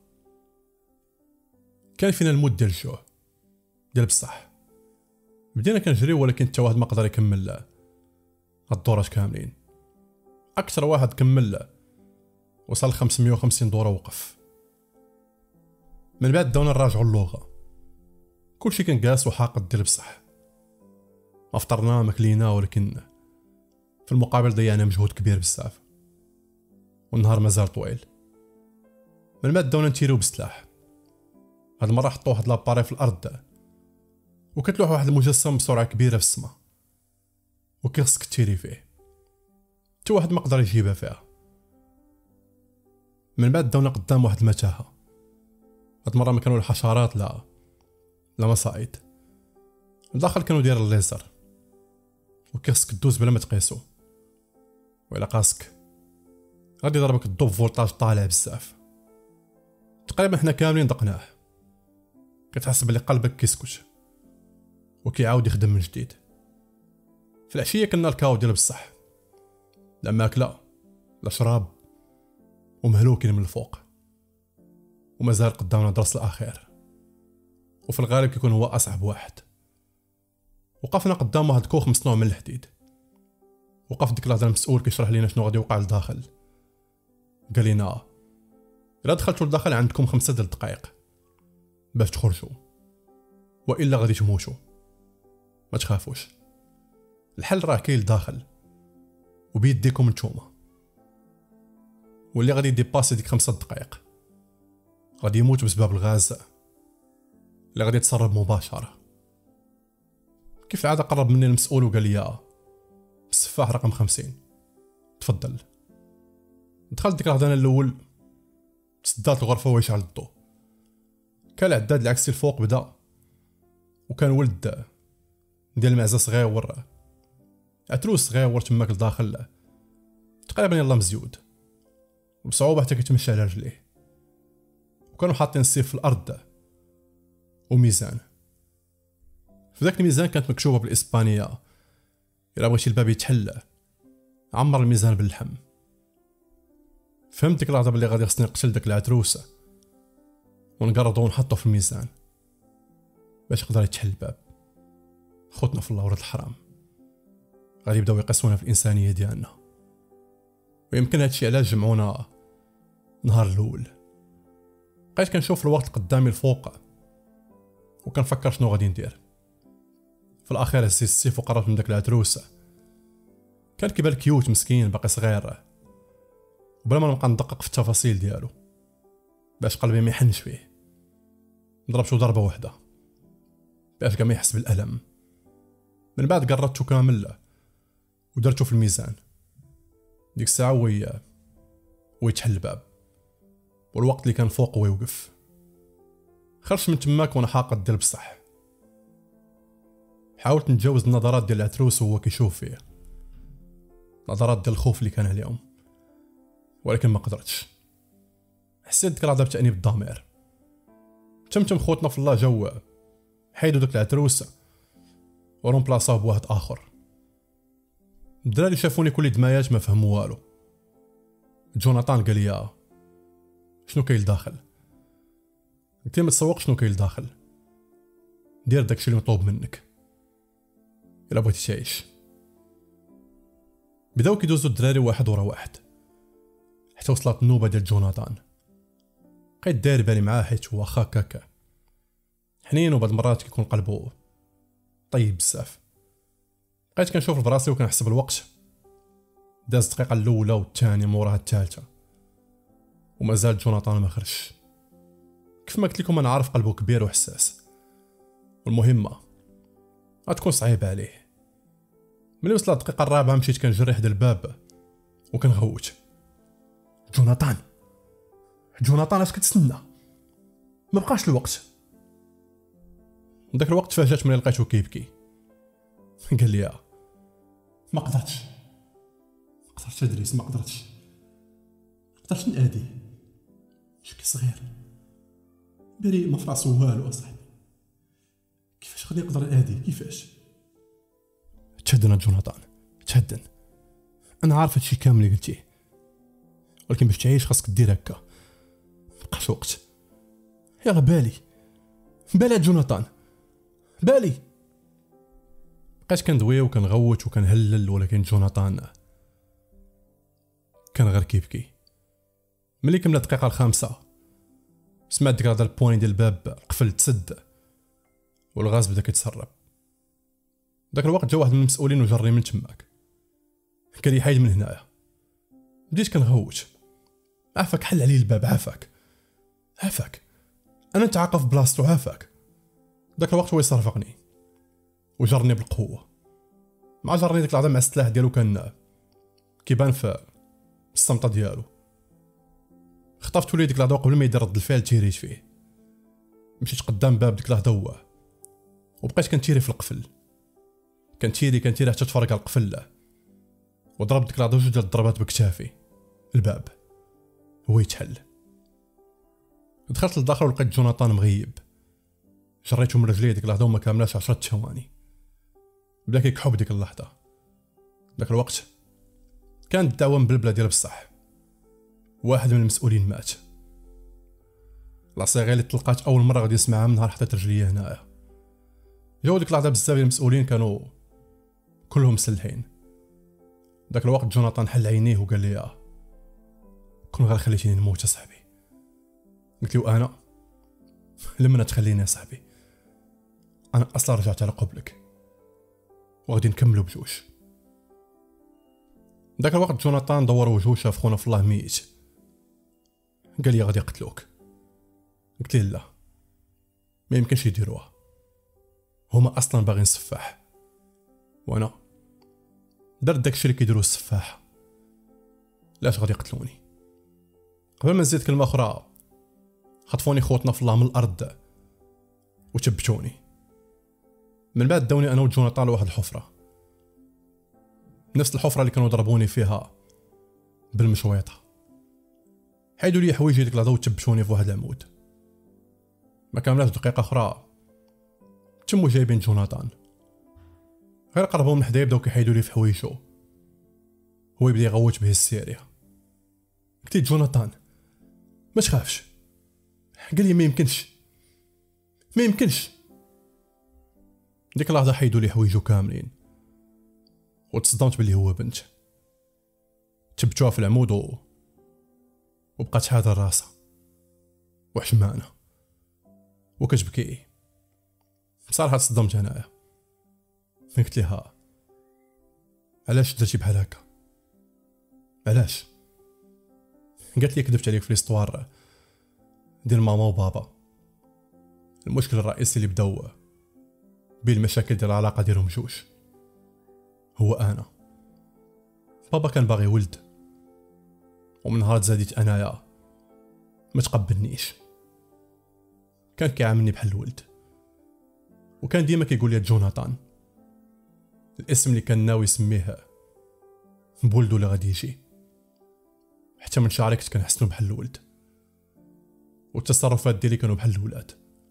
كان فينا المود ديال الجوع ديال بصح. بدينا كنجريو ولكن حتى واحد ما قدر يكمل هاد الدورات كاملين. اكثر واحد كمل وصل 550 دوره وقف. من بعد بداونا نراجعوا اللغه، كلشي كان جالس وحاقد ديال بصح. ما فطرنا ما كلينا، ولكن في المقابل ضيعنا مجهود كبير بزاف، والنهار مازال طويل. من بعد بداونا نتيريو بسلاح. هاد المره حطوا واحد لاباري في الارض وكتلوح واحد المجسم بسرعه كبيره في السماء، وكيخصك تيري فيه حتى واحد ما قدر يجيبها فيها. من بعد داونا قدام واحد المتاهه. هاد المره ما كانوا الحشرات لا مصائد، الداخل كانوا داير الليزر، وكيخصك تدوز بلا ما تقيسو، وإلا قاسك غادي يضربك الضوء فولتاج طالع بزاف. تقريبا حنا كاملين ضقناه، كتحس بلي قلبك كيسكت وكيعاود يخدم من جديد. في العشيه كنا الكاو ديال بصح، لا ماكله لا شراب، ومهلوكين من الفوق. ومازال قدامنا درس الاخير، وفي الغالب كيكون هو اصعب واحد. وقفنا قدام واحد كوخ مصنوع من الحديد. وقف ديك اللحظه المسؤول كيشرح لينا شنو غادي يوقع لداخل. قال لنا الا دخلتوا لداخل عندكم 5 دقائق باش تخرجوا، والا غادي تموتوا. ما تخافوش، الحل راه كاين لداخل وبيديكم نتوما، واللي غادي يديباسي ديك 5 دقائق غادي يموت بسبب الغاز اللي غادي يتسرب مباشره. كيف العاده قرب مني المسؤول وقال لي السفاح رقم 50 تفضل. دخلت ديك اللحظه انا الاول، تسدات الغرفه ويشعل الضوء. كان العداد العكسي الفوق بدا، وكان ولد ديال المعزه صغير عتروس صغير تماك لداخل تقريبا يلا مزيود، وبصعوبه حتى كيتمشى على رجليه، وكانوا حاطين السيف في الارض وميزان. في ذاك الميزان كانت مكتوبه بالاسبانيه الا بغيتي الباب يتحل عمر الميزان باللحم. فهمت ديك اللحظه بلي غادي خصني نقتل داك العتروسه ونقرضو ونحطو في الميزان باش يقدر يتحل الباب. خوتنا في الله ولاد الحرام غادي يبداو يقيسونا في الانسانيه ديالنا، ويمكن هادشي علاش جمعونا نهار الاول. بقيت كنشوف الوقت قدامي الفوق وكنفكر شنو غادي ندير. في الاخير هزيت السيف وقربت من داك العتروسه. كان كيبان كيوت مسكين باقي صغير، وبلا ما نبقى ندقق في التفاصيل ديالو باش قلبي ما يحنش فيه، ضربتو ضربه واحده باش كاع ما يحس بالالم. من بعد قربتو كامل ودرتو في الميزان. ديك الساعه ويتحل الباب، والوقت اللي كان فوق ويوقف. خرجت من تماك وانا حاقد ديال بصح. حاولت نتجاوز النظرات ديال العتروس وهو كيشوف فيا، نظرات ديال الخوف اللي كان عليهم، ولكن ما قدرتش. حسيت ديك اللحظه بتأنيب الضمير. تمتم خوتنا في الله جاو حيدوا داك العتروس ورمبلاصاو بواحد اخر. الدراري شافوني كل دمايات ما فهموا والو. جوناطان قال لي شنو كاين لداخل؟ قلت له ما تسوق شنو كاين لداخل، دير داكشي اللي مطلوب منك الا بغيتي تعيش. بداو كيدوزو الدراري واحد ورا واحد حتى وصلت النوبه ديال جوناطان. بقيت داير بالي معاه حيت هو واخا كاكا حنين وبعض المرات كيكون قلبو طيب بزاف. بقيت كنشوف براسي وكنحسب الوقت، داز الدقيقه الاولى والثانيه موراها الثالثه ومازال جوناطان ما خرجش. كيف ما قلت لكم انا عارف قلبه كبير وحساس، والمهمه غتكون صعيبه عليه. ملي وصلت الدقيقه الرابعه مشيت كنجري حدا الباب وكنغوت جوناطان اش كتسنى؟ ما بقاش الوقت. داك الوقت تفاجأت ملي لقيتو كيبكي. قال لي ما قدرتش ادريس، ما قدرتش نادي، شكي صغير بريء ما فراسو والو اصاحبي، كيفاش غادي نقدر نادي؟ كيفاش؟ تهدن جوناطان تهدن، انا عارف هادشي كامل اللي قلتيه، ولكن باش تعيش خاصك دير هكا، مبقاش وقت. يلا بالي جوناطان بالي. بقيت كندوي وكنغوت وكنهلل، ولكن جوناطان كان غير كيبكي. ملي كملت الدقيقه الخامسه سمعت ديك هذا البوين ديال الباب القفل تسد والغاز بدا كيتسرب. داك الوقت جا واحد من المسؤولين وجرني من تماك، قال لي حيد من هنايا. بديت كنغوت، عافاك حل علي الباب، عافاك انا نتعاقف بلاصتو، عافاك. داك الوقت هو يصرفقني وجرني بالقوه، مع جرني ديك اللحظه مع السلاح ديالو كان كيبان في الصمته ديالو. خطفتو لي ديك اللحظه قبل ما يدير رد الفعل تيريت فيه. مشيت قدام باب ديك اللحظه هو وبقيت كنتيري في القفل، كنتيري حتى تفرق على القفل، وضرب ديك اللحظه جوج ديال الضربات بكتافي. الباب هو يتحل. دخلت للداخل ولقيت جوناطان مغيب. جريتو من رجليه ديك اللحظه وما كاملاش 10 ثواني بدا كيكحب. ديك اللحظه داك الوقت كانت الدعوه مبلبله ديال بصح. واحد من المسؤولين مات. العصيغه اللي طلقات اول مره غادي نسمعها من نهار حطيت رجليه هنايا. جاو ديك اللحظه بزاف ديال المسؤولين كانوا كلهم مسلحين. داك الوقت جوناطان حل عينيه وقال لي كون غير خليتيني نموت يا صاحبي. قلت له انا لما تخليني يا صاحبي، انا اصلا رجعت على قبلك، وغادي نكملو بجوج. داك الوقت جوناثان دور وجهو شاف خونا في الله ميت، قال لي غادي يقتلوك. قلت له لا، ما يمكنش يديروها، هما اصلا باغيين سفاح، وانا درت داكشي اللي كيديروا السفاح، لاش غادي يقتلوني؟ قبل ما نزيد كلمه اخرى خطفوني خوتنا في الله من الارض وتبتوني. من بعد داوني انا وجوناثان لواحد الحفره، نفس الحفره اللي كانوا ضربوني فيها بالمشويطه. حيدوا لي حوايجي ديك العضو وتبتوني في واحد العمود. ما كاملاش دقيقه اخرى تموا جايبين جوناثان، غير قربوا من حدايا بداو كيحيدوا لي في حوايجو، هو يبدا يغوت به السيريه. قلت جوناثان ما تخافش، قال لي ما يمكنش. ديك اللحظه حيدوا لي حوايجو كاملين وتصدمت باللي هو بنت. تبتوها في العمود وبقات حاضر راسها وحشمانه وكتبكي. بصراحه تصدمت انايا، قلت لها علاش درتي بحال هكا؟ علاش؟ قالت لي كذبت عليك في ليستوار ديال ماما وبابا. المشكل الرئيسي اللي بداو بين المشاكل ديال العلاقه ديالهم جوج هو انا. بابا كان باغي ولد، ومن نهار زاديت انايا ما تقبلنيش، كان كيعاملني بحال الولد، وكان ديما كيقول لي جوناثان، الاسم اللي كان ناوي يسميه بولدو اللي غادي يجي. حتى من شعري كنت كنحسنو بحال الولد، والتصرفات ديالي كانوا بحال الولاد.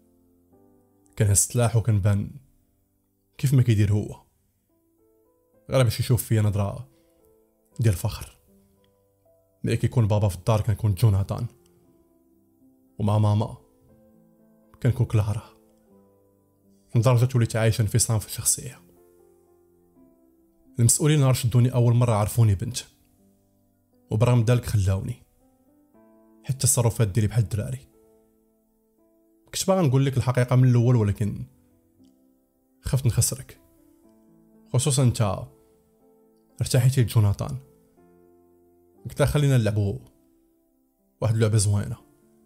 كان هز السلاح وكنبان كيف ما كيدير هو، غير باش يشوف فيا نظره ديال الفخر. ملي كيكون بابا في الدار كنكون جوناثان، ومع ماما كنكون كلارا، لدرجه وليت عايش انفصام في الشخصيه. المسؤولين نهار شدوني اول مره عرفوني بنت، وبرغم ذلك خلاوني، حتى التصرفات ديالي بحال الدراري. كنت باغي نقول لك الحقيقه من الاول، ولكن خفت نخسرك، خصوصا انت ارتحيتي لجوناثان. قلت له خلينا نلعبوا واحد اللعبه زوينه،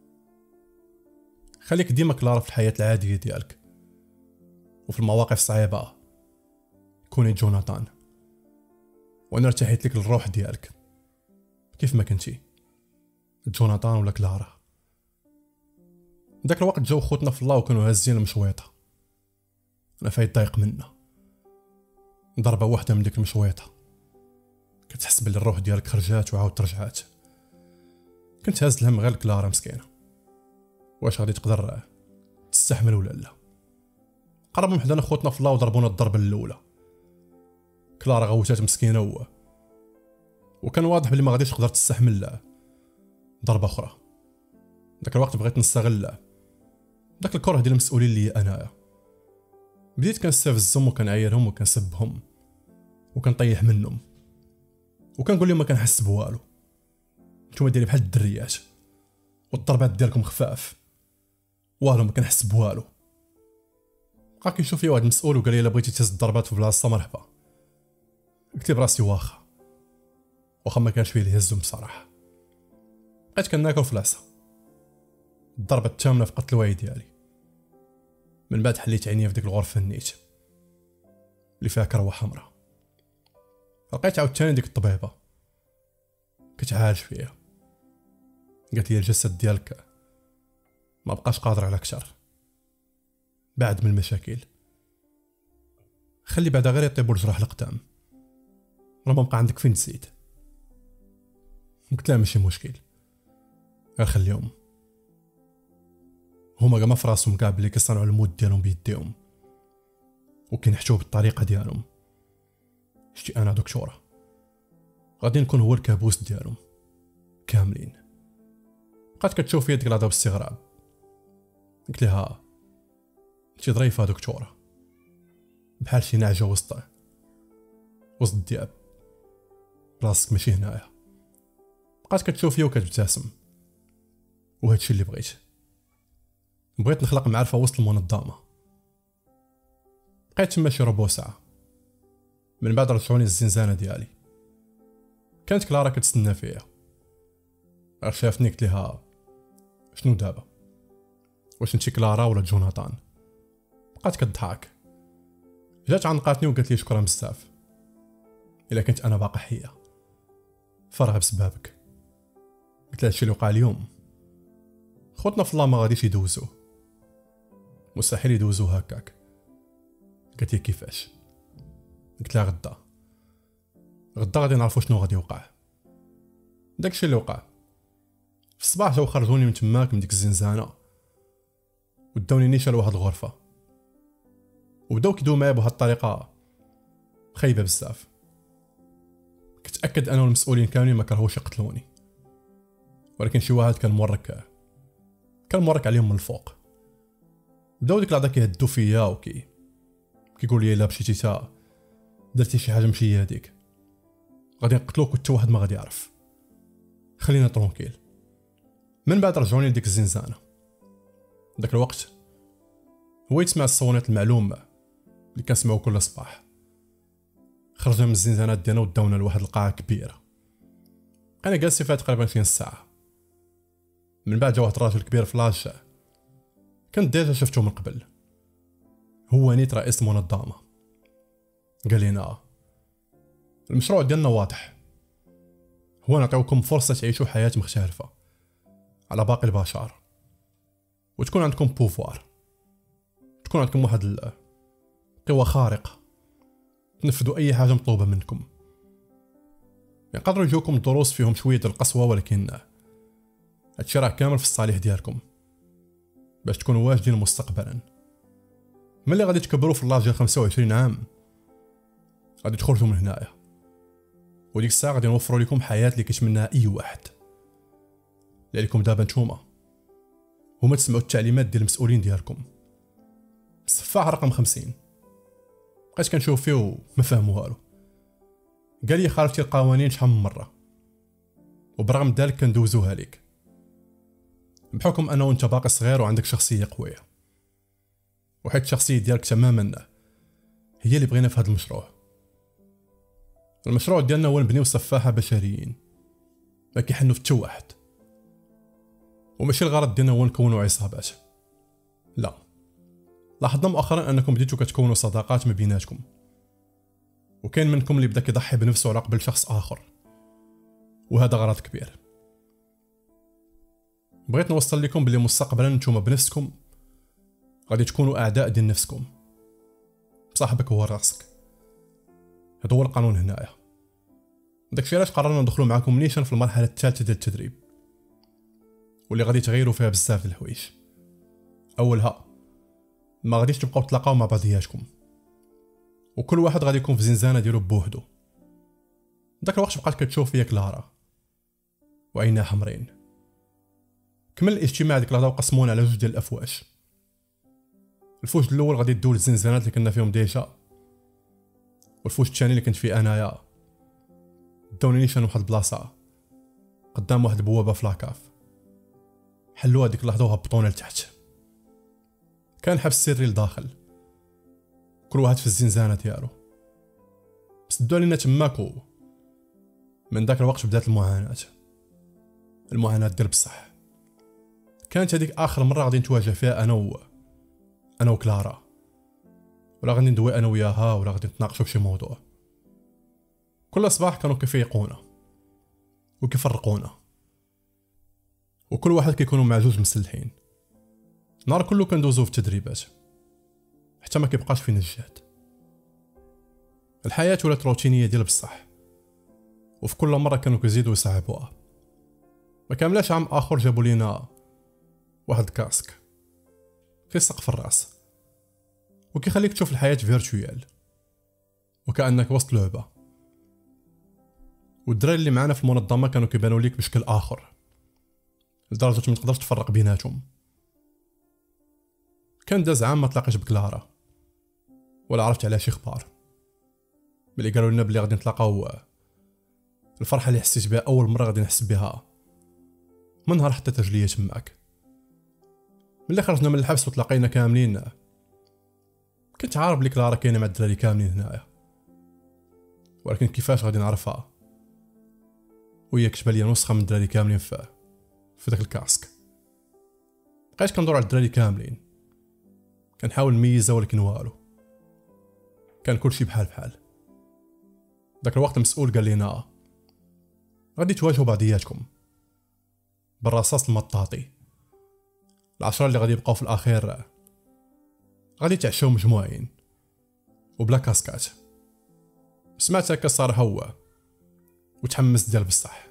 خليك ديما كلارا في الحياه العاديه ديالك، وفي المواقف الصعيبه كوني جوناثان، وانا ارتحيت لك الروح ديالك كيف ما كنتي جوناثان ولا كلارا. داك الوقت جاو خوتنا في الله وكانوا هازين المشويطه، انا فايت ضايق منا. ضربه واحده من ديك المشويطه كتحس بلي الروح ديالك خرجات وعاود ترجعات. كنت هاز الهم غير كلارا مسكينه، واش غادي تقدر تستحمل ولا لا؟ قربوا من حدانا خوتنا في الله وضربونا الضربه الاولى. كلارا غوتات مسكينه وكان واضح بلي ما غاديش تقدر تستحمل ضربه اخرى. داك الوقت بغيت نستغل داك الكره ديال المسؤولين لي انايا. بديت كنستفزهم وكنعايرهم وكنسبهم وكنطيح منهم، وكنقول لهم ما كنحس بوالو، نتوما دايرين بحال الدريات والضربات ديالكم خفاف، والو ما كنحس بوالو. بقى كيشوف فيا واحد المسؤول وقال لي الا بغيتي تهز الضربات في بلاصه مرحبا. قلت براسي واخا ما كانش فيه اللي يهزهم بصراحه. بقيت كناكل في العصا، الضربه الثامنه في قتل الوعي ديالي. من بعد حليت عينيا في ديك الغرفه النيت اللي فيها كروه حمراء. لقيت عاوتاني ديك الطبيبه كتعالج فيا، قالت لي الجسد ديالك ما بقاش قادر على اكثر بعد من المشاكل، خلي بعدا غير يطيبوا الجراح القدام، راه ما بقى عندك فين تزيد. قلت لها ماشي مشكل، غير خليهم هما كاع ما في راسهم كاع بلي كيصنعوا الموت ديالهم بيديهم وكينحتوه بالطريقه ديالهم. شتي انا دكتوره غادي نكون هو الكابوس ديالهم كاملين. بقات كتشوف فيا ديك الهضره باستغراب. قلت لها انت ظريفه دكتوره، بحال شي نعجه وسط الدياب، راسك ماشي هنايا. بقات كتشوف فيا وكتبتسم، وهادشي اللي بغيت نخلق معرفه وسط المنظمه. بقيت تما شي ربع ساعه من بعد رجعوني للزنزانه ديالي. كانت كلارا كتستنى فيا، غير شافتني قلت ليها شنو دابا، واش انتي كلارا ولا جوناثان؟ بقات كتضحك، جات عنقاتني وقالت لي شكرا بزاف، الا كنت انا باقا حيه فرغ بسبابك. قلت لها هادشي اللي وقع اليوم خوتنا في الله ما غاديش يدوزوه، مستحيل يدوزوه هكاك. قالت لي كيفاش؟ قلت لها غدا غادي نعرفوا شنو غادي يوقع. داكشي اللي وقع في الصباح جاو خرجوني من تماك من ديك الزنزانه وداوني نيشان لواحد الغرفه، وبداو كيدويو معايا بهاد الطريقه خايبه بزاف. كتاكد انا والمسؤولين كاملين ما كرهوش يقتلوني، ولكن شي واحد كان مورك عليهم من الفوق. بداو ديك اللحظه كيهدو فيا كيقول لي الا مشيتي تا درتي شي حاجه ماشي هي هذيك غادي نقتلوك وحتى واحد ما غادي يعرف، خلينا طرونكيل. من بعد رجعوني لديك الزنزانه. داك الوقت هو يسمع الصوانيت المعلومه اللي كنسمعو كل صباح. خرجنا من الزنزانات ديالنا وداونا لواحد القاعه كبيره، انا جالسين فيها تقريبا 20 ساعه. من بعد جا واحد الراجل كبير في لاج كنت ديجا شفتو من قبل، هو نيت رئيس المنظمه. قال لنا المشروع ديالنا واضح، هو نعطيوكم فرصه تعيشوا حياه مختلفه على باقي البشر، وتكون عندكم بوفوار، تكون عندكم واحد قوه خارقه تنفذوا اي حاجه مطلوبه منكم. يقدروا يجوكم دروس فيهم شويه ديال القسوه، ولكن هادشي راه كامل في الصالح ديالكم باش تكونوا واجدين مستقبلا. ملي غادي تكبروا في اللاج ديال 25 عام غادي تخرجوا من هنايا، وديك الساعه غادي نوفروا لكم حياه اللي كيتمناها اي واحد. اللي عليكم دابا نتوما هما تسمعوا التعليمات ديال المسؤولين ديالكم. السفاح رقم 50 بقيت كنشوف فيه وما فاهم والو، قال لي خالفتي القوانين شحال من مره وبرغم ذلك كندوزوها ليك بحكم انه انت باقي صغير وعندك شخصيه قويه، وحيت الشخصيه ديالك تماما هي اللي بغينا في هذا المشروع. المشروع ديالنا هو نبنيو سفاحه بشريين ما كيحنوا في حتى واحد، وماشي الغرض ديالنا هو نكونوا عصابات، لا. لاحظنا مؤخرا انكم بديتوا كتكونوا صداقات ما بيناتكم، وكاين منكم اللي بدا كيضحي بنفسه على قبل شخص اخر، وهذا غلط كبير. بغيت نوصل لكم بلي مستقبلا نتوما بنفسكم غادي تكونوا اعداء ديال نفسكم، صاحبك هو راسك. هذا هو القانون هنايا. داكشي علاش قررنا ندخلوا معكم نيشان في المرحله الثالثه ديال التدريب، واللي غادي تغيروا فيها بزاف ديال الحوايج. اولها ما غاديش تبقاو تلاقاو مع بعضياتكم، وكل واحد غادي يكون في زنزانه ديالو بوحدو. داك الوقت بقات كتشوف فيا كلارا وعينها حمرين. كمل الاجتماع ديك اللحظه وقسمونا على جوج ديال الافواج. الفوج الاول غادي يدور للزنزانات اللي كنا فيهم ديجا، والفوج الثاني اللي كنت فيه انايا داوني نيشان واحد البلاصه قدام واحد البوابه في لاكاف. حلوها ديك اللحظه وهبطونا لتحت. كان حبس سري لداخل، كل واحد في الزنزانه ديالو. سدوا علينا تماكو. من داك الوقت بدات المعاناه ديال بصح. كانت هذيك اخر مره غادي نتواجه فيها انا وكلارا، ولا غادي ندوي انا وياها، ولا غادي نتناقشوا في شي موضوع. كل صباح كانوا كيفيقونا وكيفرقونا، وكل واحد كيكونوا مع جوج مسلحين. نهار كله كندوزو في التدريبات حتى ما كيبقاش فينا الجهد. الحياه ولات روتينيه ديال بصح، وفي كل مره كانوا كيزيدوا يصعبوها. ما كاملاش عام اخر جابوا لينا واحد الكاسك في سقف الراس وكيخليك تشوف الحياه فيرتويال وكانك وسط لعبه. والدراري اللي معانا في المنظمه كانوا كيبانوا ليك بشكل اخر لدرجه ما تقدرش تفرق بيناتهم. كان داز عام ما تلاقيش بكلارا ولا عرفت عليها شي اخبار. ملي قالوا لنا بلي غادي نتلاقاو، الفرحه اللي حسيت بها اول مره غادي نحس بها من نهار حتى تجليه تماك. ملي خرجنا من الحبس وتلاقينا كاملين كنت عارف بلي كلارا كاينه مع الدراري كاملين هنايا، ولكن كيفاش غادي نعرفها وهي كتبان لي نسخه من الدراري كاملين في داك الكاسك. بقيت كندور على الدراري كاملين كنحاول نميزها ولكن والو، كان كلشي بحال. داك الوقت المسؤول قال لنا غادي تواجهوا بعضياتكم بالرصاص المطاطي، العشرة اللي غادي يبقاو في الاخير غادي تعشاو مجموعين وبلا كاسكات. سمعت هكا الصراحه هو وتحمست ديال بصح.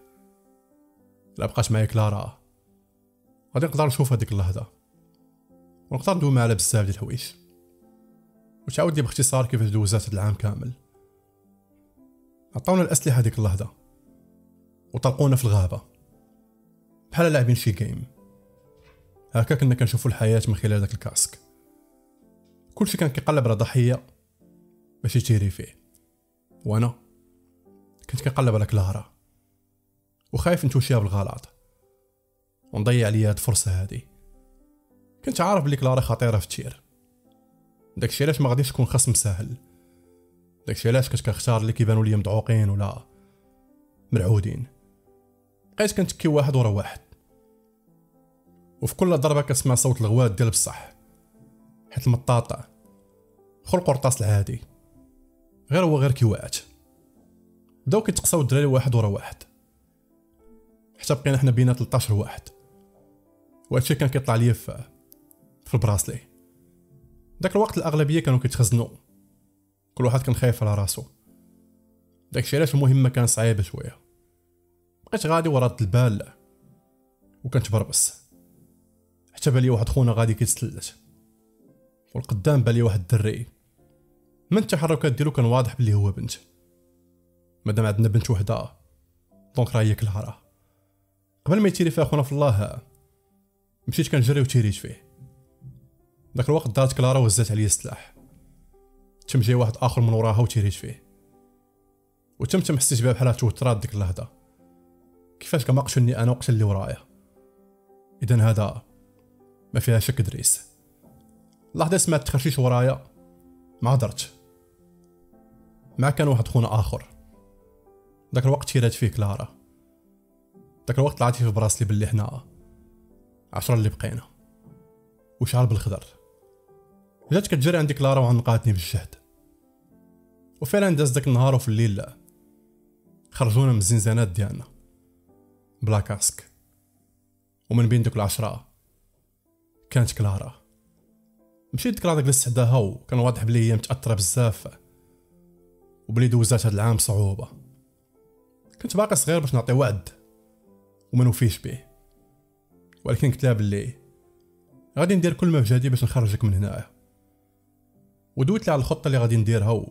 لا بقات معايا كلارا غادي نقدر نشوف هذيك اللحظه ونقدر ندوي معها على بزاف ديال الحوايج وتعاود لي باختصار كيفاش دوزات هاد العام كامل. عطاونا الاسلحه هذيك اللحظه وطلقونا في الغابه بحال لاعبين شي جيم. هكا كنا كنشوفوا الحياه من خلال داك الكاسك. كلشي كان كيقلب على ضحيه باش يتيري فيه، وانا كنت كنقلب على كلارا وخايف نتوشيها بالغلط ونضيع عليا هاد الفرصه هادي. كنت عارف بلي كلارا خطيره في التير، داكشي علاش ما غاديش تكون خصم ساهل. داكشي علاش كنت كنختار اللي كيبانوا لي مدعوقين ولا مرعودين. بقيت كنتكي واحد ورا واحد وفي كل ضربه كنسمع صوت الغوات ديال بصح، حيت المطاطا خلقو رطاس العادي غير كيوات. بداو كيتقصاو الدراري واحد ورا واحد حتى بقينا حنا بينا 13 واحد، وهادشي كان كيطلع ليا في البراسلي. داك الوقت الاغلبيه كانوا كيتخزنوا، كل واحد كان خايف على راسو. داكشي علاش المهمه كان صعيبه شويه. بقيت غادي ورا البال وكنتبربس حتى بالي واحد خونا غادي كيتسلت، والقدام بالي واحد الدري من التحركات ديالو كان واضح بلي هو بنت. مادام عندنا بنت وحده دونك راه هي كلارا. قبل ما يتيري فيها خونا في الله مشيت كنجري وتيريت فيه. داك الوقت دارت كلارا وهزات عليا السلاح، تم جاي واحد اخر من وراها وتيريت فيه، وتم حسيت بها بحال توترات ديك اللحظه كيفاش كما قتلني انا وقتل اللي ورايا. اذا هذا ما فيها شك دريس. لحظه سمعت تخرشيش ورايا ما هضرت مع كان واحد خونا اخر. داك الوقت تيرات فيه كلارا. داك الوقت طلعتي في براسلي باللي حنا 10 اللي بقينا وشعر بالخضر. جات كتجري عندي كلارا وعنقاتني بالجهد، وفعلا داز داك النهار وفي الليل خرجونا من الزنزانات ديالنا بلا كاسك، ومن بين دوك 10 كانت كلارا. مشيت كلارا جلست حداها وكان واضح بلي هي متاثره بزاف وبلي دوزات هاد العام صعوبه. كنت باقي صغير باش نعطي وعد وما نوفيش به، ولكن قلت لها بلي غادي ندير كل ما بجهدي باش نخرجك من هنايا، ودويت لها على الخطه اللي غادي نديرها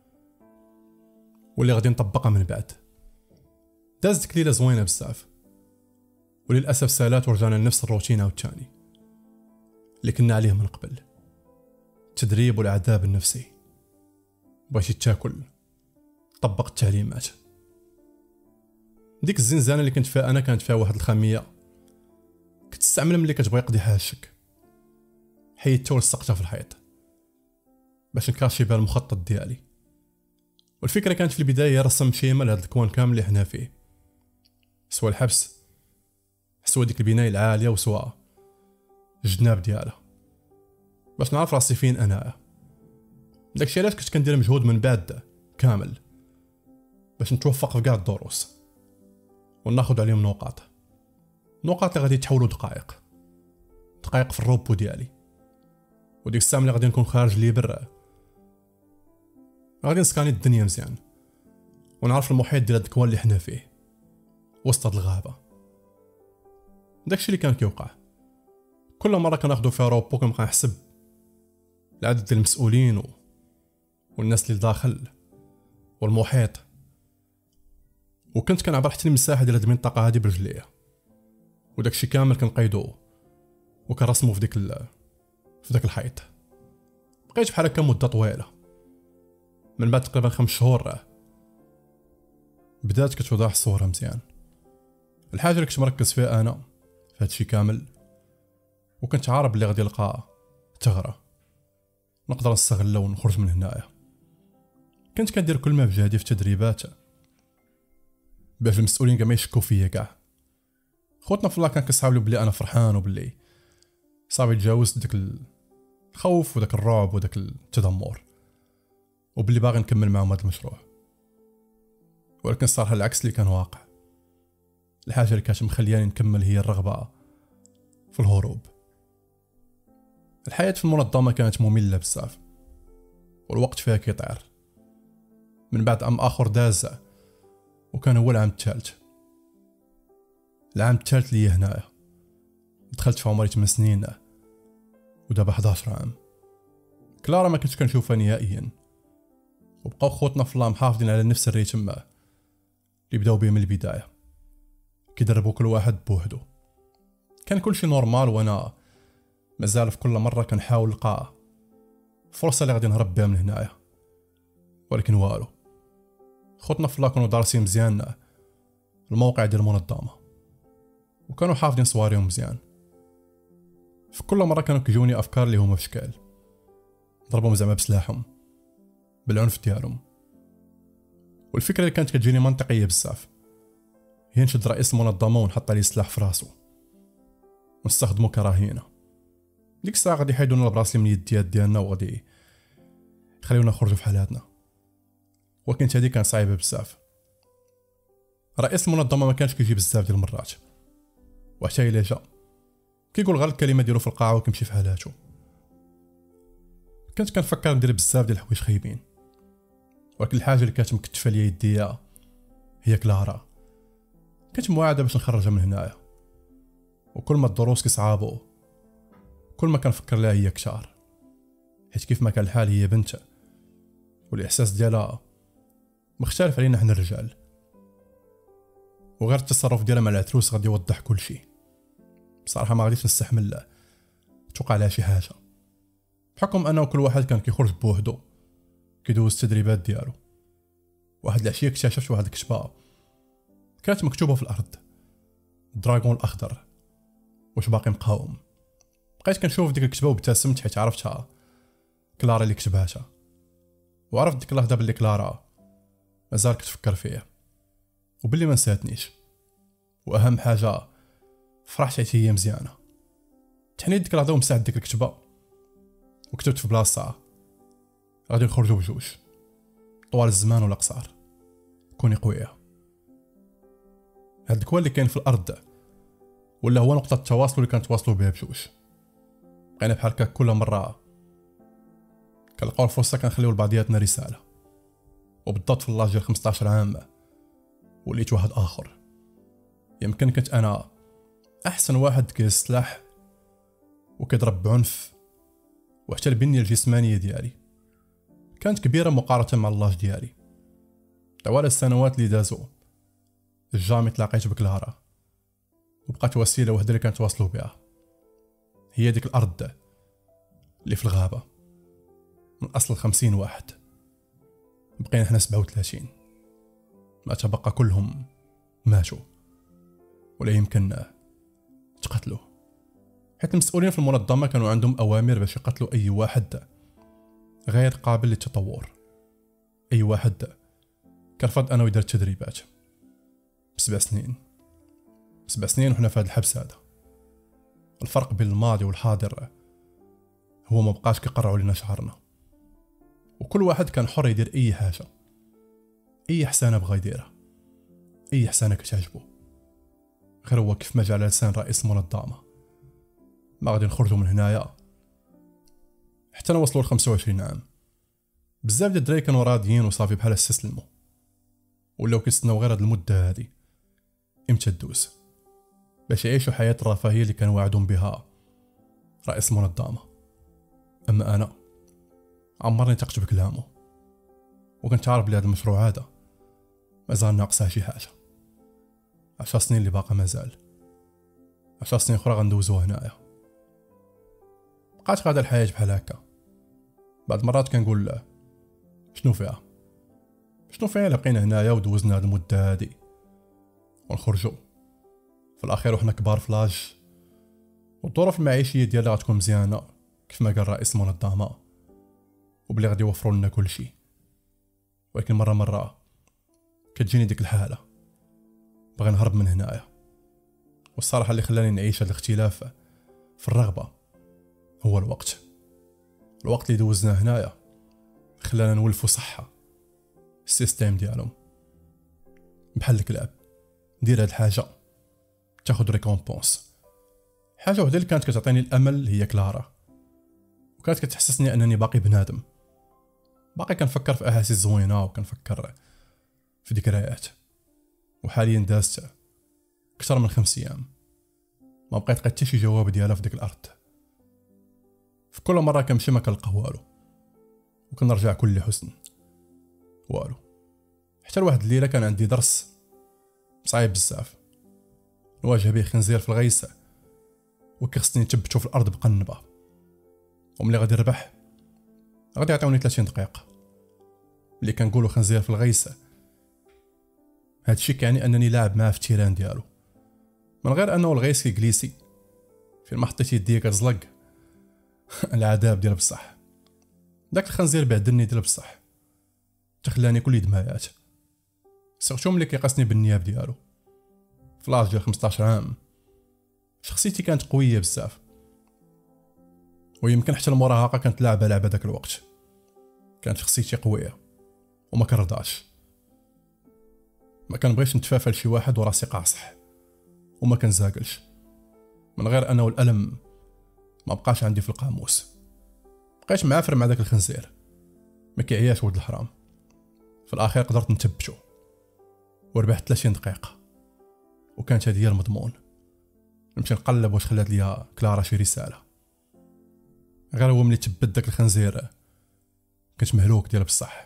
واللي غادي نطبقها من بعد. دازت ليله زوينه بزاف، وللاسف سالات ورجعنا لنفس الروتين عاوتاني اللي كنا عليه من قبل. التدريب والعذاب النفسي. بغيتي تاكل طبق التعليمات. ديك الزنزانه اللي كنت فيها انا كانت فيها واحد الخاميه كتستعمل ملي كتبغي يقضي حاجتك. حيدتها ولصقتها في الحيط باش نكاشي بها المخطط ديالي. والفكره كانت في البدايه رسم شيمه لهاد الكوان كامل اللي حنا فيه، سوا الحبس سوا ديك البنايه العاليه وسوا الجناب ديالها، باش نعرف راسي فين انا. داكشي علاش كنت كندير مجهود من بعد كامل باش نتوفق في كاع الدروس وناخذ عليهم نقاط اللي غادي تحولوا دقائق في الروبو ديالي. وديك الساعه اللي غادي نكون خارج لي برا غادي نسكاني الدنيا مزيان ونعرف المحيط ديال هاد الكوان اللي حنا فيه وسط هاد الغابه. داكشي اللي كان كيوقع كل مره كناخذوا فيها روبو كنبقى نحسب العدد ديال المسؤولين والناس اللي داخل والمحيط، وكنت كنعبر حتى المساحه ديال هاد المنطقه هادي برجليا، وداكشي كامل كنقيدو وكنرسمو في داك الحيط. بقيت بحال هكا مده طويله. من بعد تقريبا 5 شهور بدات كتوضح الصوره مزيان. الحاجه اللي كنت مركز فيها انا في هادشي كامل وكنت عارف بلي غادي نلقى ثغره نقدر نستغلها ونخرج من هنايا، كنت كندير كل ما بجهدي في التدريبات باش المسؤولين كاع ما يشكوا فيا كاع. خوتنا في الله كان كيصحاب لي بلي انا فرحان وبلي صافي تجاوزت داك الخوف وداك الرعب وداك التذمر وبلي باغي نكمل معاهم هذا المشروع. ولكن صراحه العكس اللي كان واقع. الحاجه اللي كانت مخلياني نكمل هي الرغبه في الهروب. الحياه في المنظمه كانت ممله بزاف والوقت فيها كيطير. من بعد عام اخر داز وكان هو العام الثالث. العام الثالث ليا هنايا دخلت في عمري 8 سنين ودابا 11 عام. كلارا ما كنتش كنشوفها نهائيا وبقاو خوتنا في الله محافظين على نفس الريتم اللي بداو به من البدايه كيدربوا كل واحد بوحدو. كان كلشي نورمال وانا مازال في كل مره كنحاول نلقى فرصه اللي غادي نهرب بها من هنايا. ولكن والو. خوتنا في الله كانوا دارسين مزيان الموقع ديال المنظمه وكانوا حافظين صواريهم مزيان. في كل مره كانوا كيجوني افكار اللي هما في شكال ضربهم زعما بسلاحهم بالعنف ديالهم. والفكره اللي كانت كتجيني منطقيه بزاف هي نشد رئيس المنظمه ونحط عليه السلاح في راسو ونستخدمو كرهينه. ديك الساعه غادي يحيدونا البراسلي من اليديات ديالنا وغادي يخليونا نخرجوا في حالاتنا. ولكن هذه كان صعيبه بزاف. رئيس المنظمه ما كانش كيجي بزاف ديال المرات وحتى الا جا كيقول غير الكلمه ديالو في القاعه وكيمشي في حالاتو. كنت كنفكر ندير بزاف ديال الحوايج خايبين ولكن الحاجه اللي كانت مكتفه ليا يديا هي كلارا. كنت موعده باش نخرجها من هنايا وكل ما الدروس كيصعابوا كل ما كنفكر لها هي كثار حيت كيف ما كان الحال هي بنت والاحساس ديالها مختلف علينا حنا الرجال. وغير التصرف ديالها مع العتروس غادي يوضح كل شيء. بصراحه ما غاديش نستحمل توقع لها شي حاجه بحكم انه كل واحد كان كيخرج بوحدو كيدوز التدريبات ديالو. واحد العشيه اكتشفت واحد الكتابه كانت مكتوبه في الارض الدراغون الاخضر واش باقي مقاوم. بقيت كنشوف ديك الكتابه وابتسمت حيت عرفتها كلارا اللي كتباتها وعرفت ديك اللحظه باللي كلارا مازال كتفكر فيا وباللي ما نساتنيش. واهم حاجه فرحت حيت هي مزيانه. تحنيت ديك اللحظه ومسحت ديك الكتابه وكتبت في بلاصه غادي نخرجوا بجوج طوال الزمان ولا قصار. كوني قويه. هاد الكوان اللي كاين في الارض ولا هو نقطه التواصل اللي كنتواصلوا بها بجوج. بقينا بحال هكا كل مره كنلقاو الفرصه كنخليو لبعضياتنا رساله. وبالضبط في اللاج ديال 15 عام وليت واحد اخر. يمكن كنت انا احسن واحد كيهز السلاح وكيضرب بعنف وحتى البنيه الجسمانيه ديالي كانت كبيره مقارنه مع اللاج ديالي. طوال السنوات اللي دازو جامي تلاقيت بكلارا وبقات وسيله وحده اللي كنتواصلوا بها هي ديك الارض اللي في الغابه. من اصل 50 واحد بقينا حنا 37. ما تبقى كلهم ماتوا ولا يمكن تقتلوا حيت المسؤولين في المنظمه كانوا عندهم اوامر باش يقتلوا اي واحد غير قابل للتطور. اي واحد كرفض انه يدير التدريبات. ب7 سنين وحنا في هذا الحبس هذا. الفرق بين الماضي والحاضر هو ما بقاش كيقرعوا لنا شعرنا وكل واحد كان حر يدير اي حاجه اي حسانه بغا يديرها اي حسانه كتعجبو. غير هو كيف ما جا على لسان رئيس المنظمه ما غادي نخرجوا من هنايا حتى نوصلوا ل 25 عام. بزاف ديال الدراري كانوا راضيين وصافي بحال استسلموا ولاو كيستناو غير هاد المده هادي امتى تدوز باش يعيشوا حياه الرفاهيه اللي كان واعدهم بها رئيس المنظمه. اما انا عمرني ثقت بكلامه وكنت عارف بلي هذا المشروع هذا مازال ناقصه شي حاجه. 10 سنين اللي باقا مازال 10 سنين اخرى غندوزوها هنايا. بقات غادا الحياه بحال هكا. بعض المرات كنقول له شنو فيها الا بقينا هنايا ودوزنا هاد المده هادي ونخرجوا في الاخير وحنا كبار فلاج والظروف المعيشيه ديالنا غتكون مزيانه كيف ما قال رئيس المنظمه وبلي غادي يوفروا لنا كل شيء ولكن مرة كتجيني ديك الحالة باغي نهرب من هنايا. والصراحة اللي خلاني نعيش هذا الاختلاف في الرغبة هو الوقت اللي دوزناه هنايا خلانا نولفو صحة السيستيم ديالهم. بحال الكلاب دير هاد الحاجة تاخد ريكومبونس. حاجة وحدة اللي كانت كتعطيني الأمل هي كلارا، وكانت كتحسسني أنني باقي بنادم، باقي كنفكر في أحاسيس زوينة وكنفكر في ذكريات. وحاليا دازت أكثر من 5 أيام ما بقيت حتى شي جواب ديالها في ديك الأرض. في كل مرة كنمشي ما كنلقى والو، وكنرجع كل حسن والو. حتى لواحد الليلة كان عندي درس صعيب بزاف نواجه به خنزير في الغيسة، وكيخصني نثبتو في الأرض بقنبة، وملي غادي نربح غادي يعطيوني 30 دقيقة. ملي كنقولو خنزير في الغيسة هادشي كيعني أنني لاعب معاه في التيران ديالو، من غير أنه الغيس كيجليسي فين ما حطيت يديا كتزلق العذاب ديال بصح. داك الخنزير بعدني ديال بصح تخلاني كل دمايات، سيرتو ملي كيقاسني بالنياب ديالو. في لاج ديال 15 عام شخصيتي كانت قوية بزاف، ويمكن حتى المراهقة كانت لعبة داك الوقت. كانت شخصيتي قوية وما كنرضاش، ما كنبغيش نتفافى لشي واحد وراسي قاصح، وما كنزاقلش من غير أنا والألم ما بقاش عندي في القاموس. بقيت معافر مع داك الخنزير ما كيعياش ولد الحرام. في الأخير قدرت نثبتو وربحت 30 دقيقة، وكانت هذه هي المضمون. نمشي نقلب واش خلات ليا كلارا شي رسالة. غير هو ملي تبت داك الخنزير كنت مهلوك ديال بصح.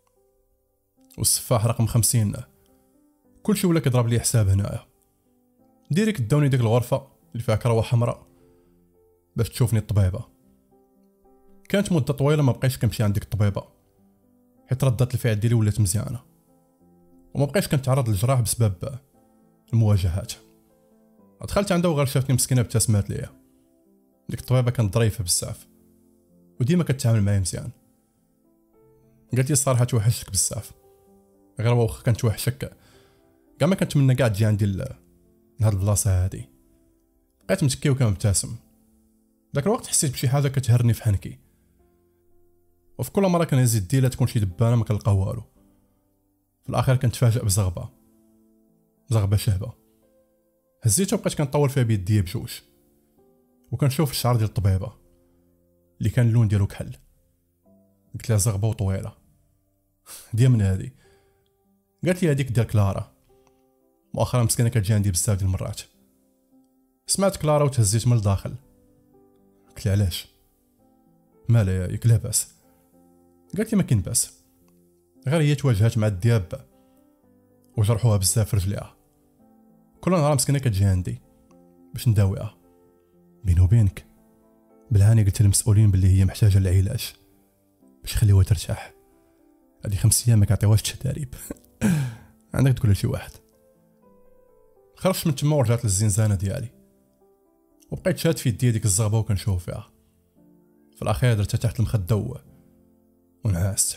والسفاح رقم 50 كلشي ولا كيضرب لي حساب هنايا. ديريكت داوني ديك الغرفة اللي فيها كروة حمراء باش تشوفني الطبيبة. كانت مدة طويلة ما بقيتش كنمشي عند ديك الطبيبة، حيت ردة الفعل ديالي ولات مزيانة، وما بقيتش كنتعرض للجراح بسبب المواجهات. دخلت عندها وغير شافتني مسكينة ابتسمات ليا. ديك الطبيبة كانت ظريفة بزاف وديما كتعامل معايا مزيان. قالت لي الصراحة توحشتك بزاف، غير واخا كنت توحشك كاع ما كنتمنى كاع تجي عندي لهاد البلاصة هادي. بقيت متكي وكنبتسم. داك الوقت حسيت بشي حاجة كتهرني في حنكي، وفي كل مرة كنهز يدي لا تكون شي دبانة ما كنلقى والو. في الأخير كنتفاجأ بزغبة شهبة هزيتها وبقيت كنطول فيها بيدي بجوج، وكنشوف الشعر ديال الطبيبة اللي كان اللون ديالو كحل. قلت لها زغبة وطويلة ديال من هادي. قالت لي هذيك ديال كلارا، مؤخرا مسكينة كتجي عندي بزاف ديال المرات. سمعت كلارا وتهزيت من الداخل. قلت لها علاش مالها ياك لاباس؟ قالت لي ما كاين باس، غير هي تواجهات مع الدياب وجرحوها بزاف في رجليها. كل نهار مسكينة كتجي عندي باش نداويها. بيني وبينك بالهاني قلت للمسؤولين باللي هي محتاجة للعلاج باش يخليوها ترتاح. هذه 5 أيام ما كيعطيوهاش التداريب عندك تقول لشي واحد. خرجت من تما ورجعت للزنزانة ديالي، وبقيت شاد في يدي ديك الزغبة وكنشوف فيها. في الأخير درتها تحت المخدة ونعاست.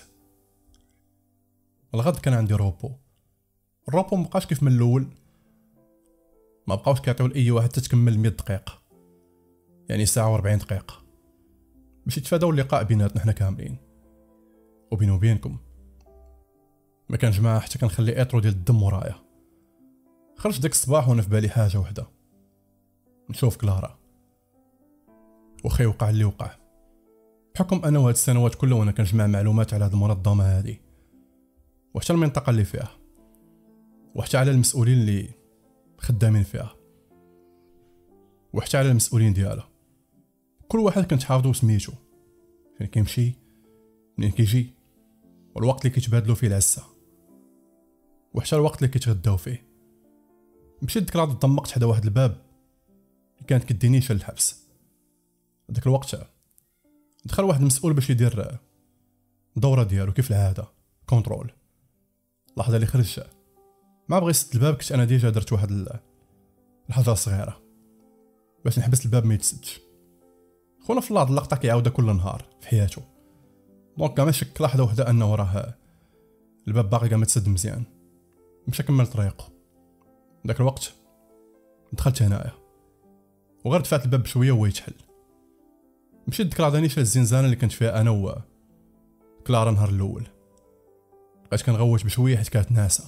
الغد كان عندي روبو. الروبو مبقاش كيف من الأول، ما بقاوش كيعطيو لأي واحد تتكمل 100 دقيقة، يعني ساعة و40 دقيقة، باش يتفاداو اللقاء بيناتنا حنا كاملين. وبيني وبينكم ما كان جماعة حتى كنخلي اطرو ديال الدم ورايا. خرج داك الصباح وانا في بالي حاجة وحدة، نشوف كلارا. وخي وقع اللي وقع، بحكم انا وهاد السنوات كلها وانا كنجمع معلومات على هاد المنظمة هادي وحتى المنطقة اللي فيها، وحتى على المسؤولين اللي خدامين فيها، وحتى على المسؤولين ديالها. كل واحد كنت حافظو سميتو، فين كيمشي، منين كيجي، والوقت اللي كيتبادلوا فيه العسة، وحتى الوقت اللي كيتغداو فيه. مشيت ديك العاد ضمقت حدا واحد الباب اللي كانت كدينيش للحبس. داك الوقت دخل واحد المسؤول باش يدير الدورة ديالو كيف العادة، كونترول. اللحظة اللي خرج ما بغى يسد الباب، كنت انا ديجا درت واحد الحاجة صغيرة باش نحبس الباب ما يتسدش. خونا في الله اللقطة كيعاودها كل نهار في حياته، دونك كاع ما شك لحظة وحدة انه راه الباب باقي كاع متسد مزيان. مشى كمل طريقه. داك الوقت دخلت هنايا وغير دفعت الباب بشويه وهو يتحل. مشيت ديك العضانيشه الزنزانه اللي كنت فيها انا و كلارا نهار الاول. بقيت كنغوت بشويه حيت كانت ناعسه.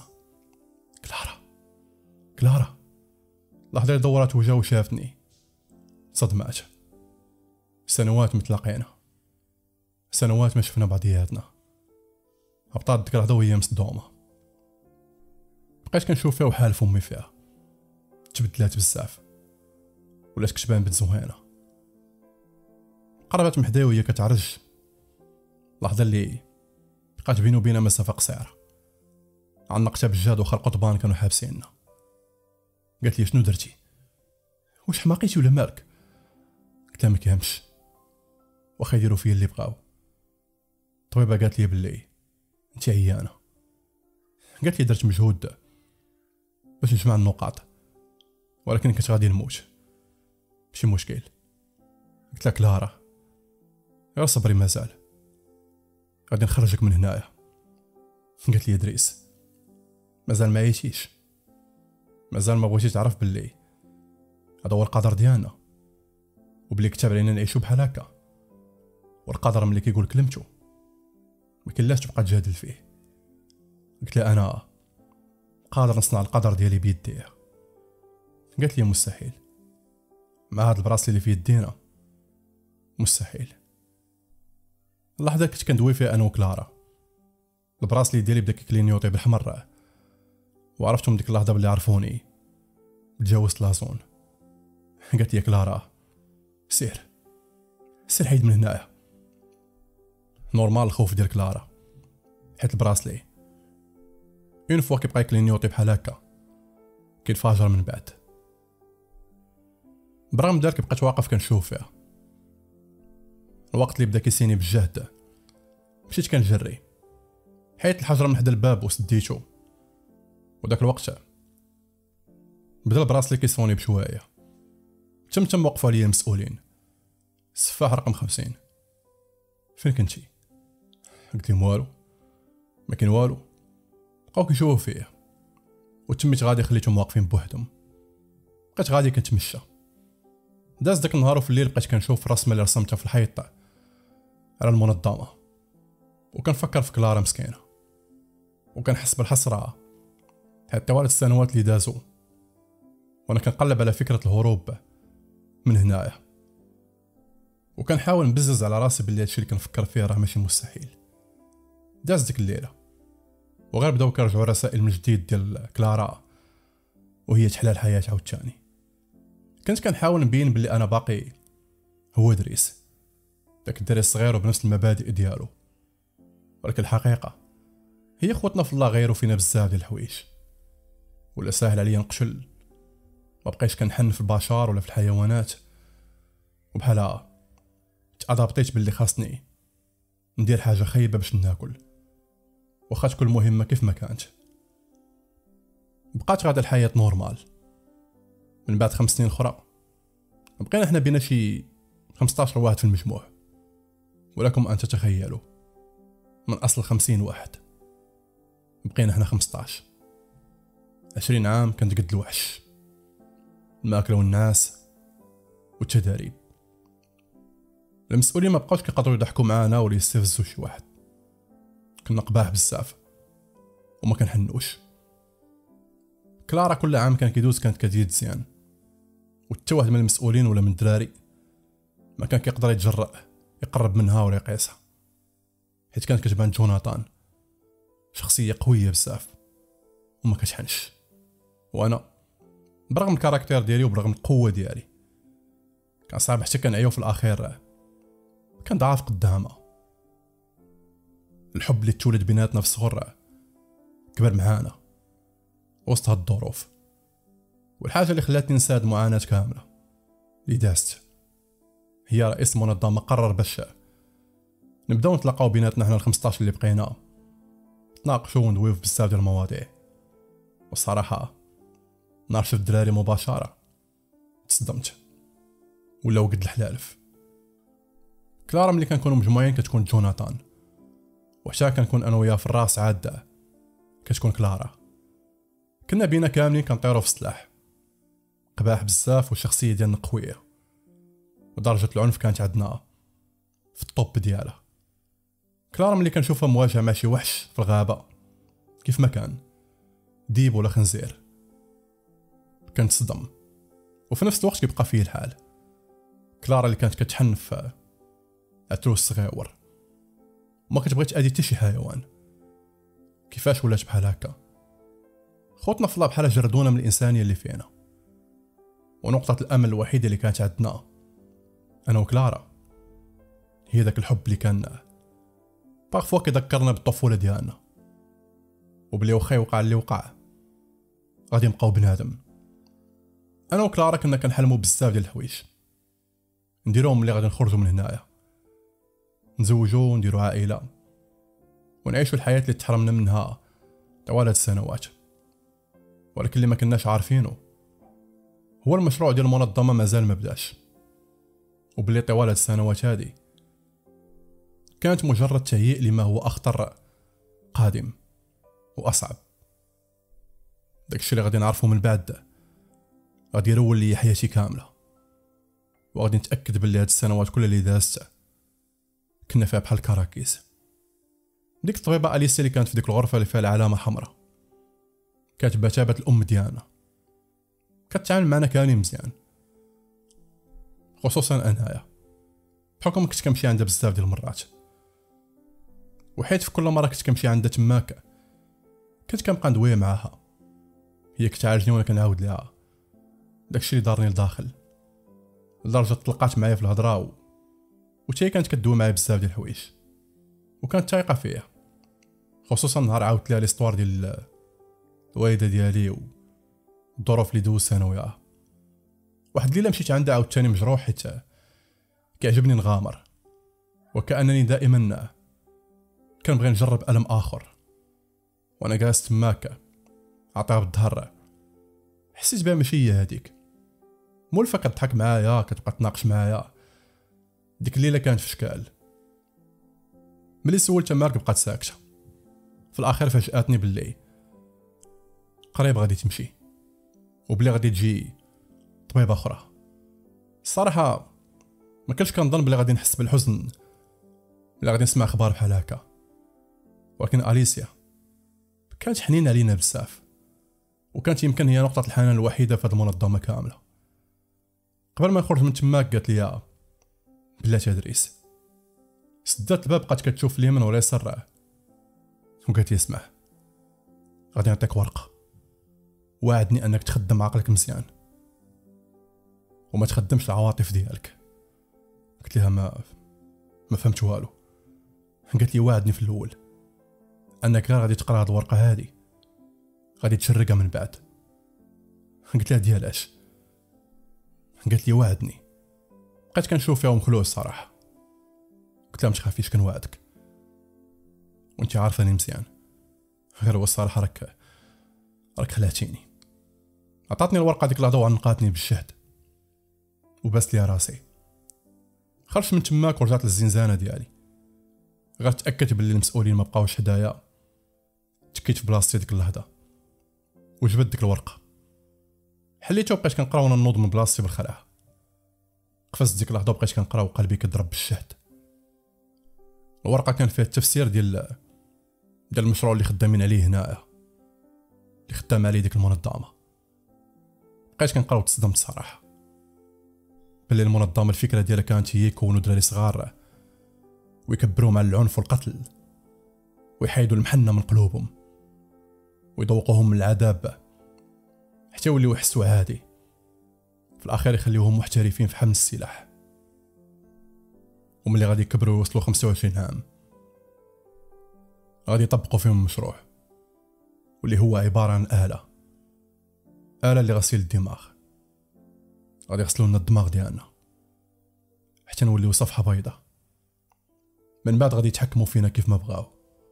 كلارا لحظه اللي دورات وجهها وشافتني صدمات. سنوات متلاقينا، سنوات ما شفنا بعضياتنا. هبطات ديك اللحظه وهي مصدومه. بقيت كنشوف فيها وحال فمي فيها. تبدلات بزاف ولات كتبان بنت زوينه. قربت محدايا وهي كتعرج. لحظه اللي بقات بيني وبينها مسافه قصيره. عندنا قتاب الجاد وخا القضبان كانوا حابسيننا. قالت لي شنو درتي؟ واش حماقيتي ولا مالك؟ قلت لها ما كيهمش، واخا يديروا فيا اللي بغاو. الطبيبه قالت لي باللي انت عيانه. قالت لي درت مجهود باش نجمع النقاط ولكن كنت غادي نموت. ماشي مشكل. قلت لها كلارا غير صبري مازال، غادي نخرجك من هنايا. قالت لي ادريس مازال ما عيتيش، مازال ما بغيتي تعرف باللي هذا هو القدر ديالنا وبلي كتب علينا نعيشو بحال هكا. والقدر ملي كيقول كلمته ما كاينلاش تبقى تجادل فيه. قلت لها انا قادر نصنع القدر ديالي بيدي. قالت لي مستحيل، مع هاد البراسلي اللي في يدينا مستحيل. اللحظه كنت كندوي فيها انا وكلارا. البراسلي ديالي بدا كيكلينيوطي بالحمر وعرفتهم ديك اللحظه بلي عرفوني تجاوزت لازون. قالت لي كلارا سير حيد من هنايا. نورمال الخوف ديال كلارا حيت البراسلي اون فوا كيبقى يكلينيوطي بحال هكا كيتفاجر من بعد. برغم ذلك بقيت واقف كنشوف فيها. الوقت اللي بدا كيسيني بالجهد مشيت كنجري، حيت الحجر من حدا الباب وسديتو. وداك الوقت بدا البراسلي كيصوني بشويه. تم وقفوا عليا المسؤولين. السفاح رقم 50 فين كنتي؟ قلت لهم والو، ما كاين والو. بقاو كيشوفوا فيا وتميت غادي خليتهم واقفين بوحدهم. بقيت غادي كنتمشى. داز داك النهار وفي الليل بقيت كنشوف الرسمه اللي رسمتها في الحيط على المنظمه وكنفكر في كلارا مسكينه وكنحس بالحسره حتى طوال السنوات اللي دازوا وانا كنقلب على فكره الهروب من هنايا وكنحاول نبزز على راسي باللي هادشي اللي كنفكر فيه راه ماشي مستحيل. داز ديك الليله وغير بداو كيرجعوا رسائل من جديد ديال كلارا وهي تحلى الحياه عاوتاني. كنت كنحاول نبين باللي انا باقي هو دريس، داك الدري الصغير وبنفس المبادئ ديالو، ولكن الحقيقه هي خوتنا في الله غيروا فينا بزاف ديال الحوايج. ولا ساهل عليا نقشل، ما بقيتش كنحن في البشر ولا في الحيوانات، وبحالها تادابطيت باللي خاصني ندير حاجه خايبه باش ناكل واخا تكون مهمه كيف ما كانت. بقات غادا الحياه نورمال. من بعد 5 سنين اخرى بقينا حنا بينا شي 15 واحد في المجموع، ولكم ان تتخيلوا من اصل 50 واحد بقينا حنا 15. 20 عام كانت قد الوحش، الماكله والناس والتداريب. المسؤولين ما بقاوش كيقدروا يضحكوا معانا ولا يستفزوا شي واحد. كنا قباح بزاف وما كنحنوش. كلارا كل عام كان كيدوز كانت كتزيد مزيان، وحتى واحد من المسؤولين ولا من الدراري ما كان كيقدر يتجرأ يقرب منها ولا يقيسها، حيت كانت كتبان جوناثان شخصيه قويه بزاف وما كتحنش. وانا برغم الكاركتير ديالي وبرغم القوه ديالي كان صعب حتى كنعيو في الاخير كان ضعاف قدامها. الحب اللي تولد بيناتنا في الصغر كبر معانا وسط هاد الظروف، والحاجه اللي خلاتني نساعد معاناه كامله اللي دازت هي رئيس المنظمه قرر باش نبداو نتلاقاو بيناتنا حنا ال15 اللي بقينا نتناقشوا وندويو في بزاف ديال المواضيع. والصراحه نهار شفت الدراري مباشره تصدمت ولاو قد الحلالف. كلارا ملي كنكونوا مجموعين كتكون جوناثان، وحتى كنكون انا وياه في الراس عاد كتكون كلارا. كنا بينا كاملين كنطيرو في السلاح، قباح بزاف والشخصيه ديالنا قويه، ودرجه العنف كانت عندنا في الطوب ديالها. كلارا ملي كنشوفها مواجهه مع شي وحش في الغابه كيف ما كان ديب ولا خنزير كنتصدم، وفي نفس الوقت كيبقى فيه الحال. كلارا اللي كانت كتحنف عتروس صغيور وما كتبغي تأذي حتى شي حيوان، كيفاش ولات بحال هكا؟ خوتنا في الله بحال جردونا من الانسانيه اللي فينا، ونقطه الامل الوحيده اللي كانت عندنا انا وكلارا هي داك الحب اللي كان بارفوا كيذكرنا بالطفوله ديالنا، وبلي واخا يوقع اللي وقع غادي نبقاو بنادم. انا وكلارا كنا كنحلموا بزاف ديال الحوايج نديروهم ملي غادي نخرجوا من هنايا، نزوجوا ونديروا عائله ونعيشوا الحياه اللي تحرمنا منها طوال هاد السنوات. ولكن اللي ما كناش عارفينه هو المشروع ديال المنظمه مازال ما بداش، وبلي طوال هاد السنوات هادي كانت مجرد تهيئ لما هو اخطر قادم واصعب. داكشي اللي غادي نعرفو من بعد غادي يرول لي حياتي كامله، وغادي نتاكد بلي هاد السنوات كلها اللي دازت كنا فيها بحال كراكيز. ديك الطبيبه اليسا اللي كانت في ديك الغرفه اللي فيها العلامه حمراء كانت بتابه الام ديالنا، كتعامل معنا كاملين مزيان، خصوصا انايا بحكم كنت كنمشي عندها بزاف ديال المرات، وحيت في كل مره كنت كنمشي عندها تماك كنت كنبقى ندوي معاها، هي كتعالجني وانا كنعاود ليها داكشي اللي دارني لداخل، لدرجه طلقات معايا في الهضره وتي كانت كدوي معايا بزاف ديال الحوايج وكانت تايقه فيا، خصوصا نهار عاودت ليها ليستوار ديال الوالده ديالي والظروف اللي دوزت انا وياها. واحد الليله مشيت عندها عاوتاني مجروح حيت كيعجبني نغامر، وكانني دائما كنبغي نجرب الم اخر. وانا جالس تماك عطاها بالظهر حسيت بها ماشي هي هذيك، مولفه كتضحك معايا كتبقى تناقش معايا. ديك الليله كانت في شكال، ملي سولتها مالك بقات ساكته. في الاخير فاجاتني باللي قريب غادي تمشي وبلي غادي تجي طبيبه اخرى. الصراحه ما كنتش كنظن بلي غادي نحس بالحزن بلي غادي نسمع اخبار بحال هكا، ولكن اليسيا كانت حنينه علينا بزاف، وكانت يمكن هي نقطه الحنان الوحيده في هذه المنظمه كامله. قبل ما نخرج من تماك قالت لي بلاتي ادريس، سدات الباب بقات كتشوف اليمين واليسار وقالت لي اسمع غادي نعطيك ورقه، وعدني انك تخدم عقلك مزيان وما تخدمش العواطف ديالك. قلت لها ما فهمت والو. قالت لي وعدني في الاول انك غير غادي تقرا هاد الورقه هادي غادي تشرقها من بعد. قلت لها ديالاش؟ قالت لي وعدني. بقيت كنشوف فيها مخلوع الصراحه. قلت لها ما تخافيش كنوعدك وانت عارفاني مزيان، غير هو الصراحه راك خلعتيني. عطاتني الورقه ديك اللحظه وعنقاتني بالشهد وبس لي راسي. خرجت من تماك ورجعت للزنزانه ديالي، غير تاكدت باللي المسؤولين ما بقاوش حدايا. تكيت في بلاصتي ديك اللحظه وجبت ديك الورقه حليتها وبقيت كنقرا وانا نوض من بلاصتي بالخلعه. قفزت ديك اللحظه وبقيت كنقرا وقلبي كيضرب بالشهد. الورقه كان فيها التفسير ديال المشروع اللي خدامين عليه هنايا، اللي خدام عليه ديك المنظمه. بقيت كنقرا وتصدمت صراحه باللي المنظمه الفكره ديالها كانت هي يكونوا دراري صغار ويكبروهم على العنف والقتل ويحيدوا المحنه من قلوبهم ويذوقوهم من العذاب حتى يوليو يحسوا عادي، في الاخير يخليوهم محترفين في حمل السلاح. وملي غادي يكبروا يوصلوا 25 عام غادي يطبقوا فيهم المشروع واللي هو عباره عن آلة لغسيل الدماغ. غادي يغسلوا لنا الدماغ ديالنا حتى نوليو صفحه بيضاء، من بعد غادي يتحكموا فينا كيف ما بغاو.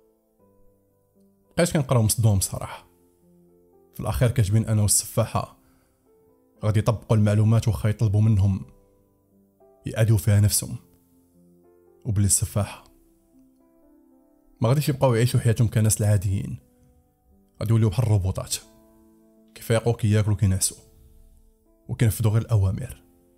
بقيت كنقراو مصدوم صراحه. في الاخير كاتبين انا والسفاحه غادي يطبقوا المعلومات وخا يطلبوا منهم يأدوا فيها نفسهم، وبلي السفاحه ما غاديش يبقاو يعيشوا حياتهم كناس العاديين غادي يوليو بحال الروبوطات، كيفيقوا كياكلوا كينعسوا وكينفذوا غير الاوامر،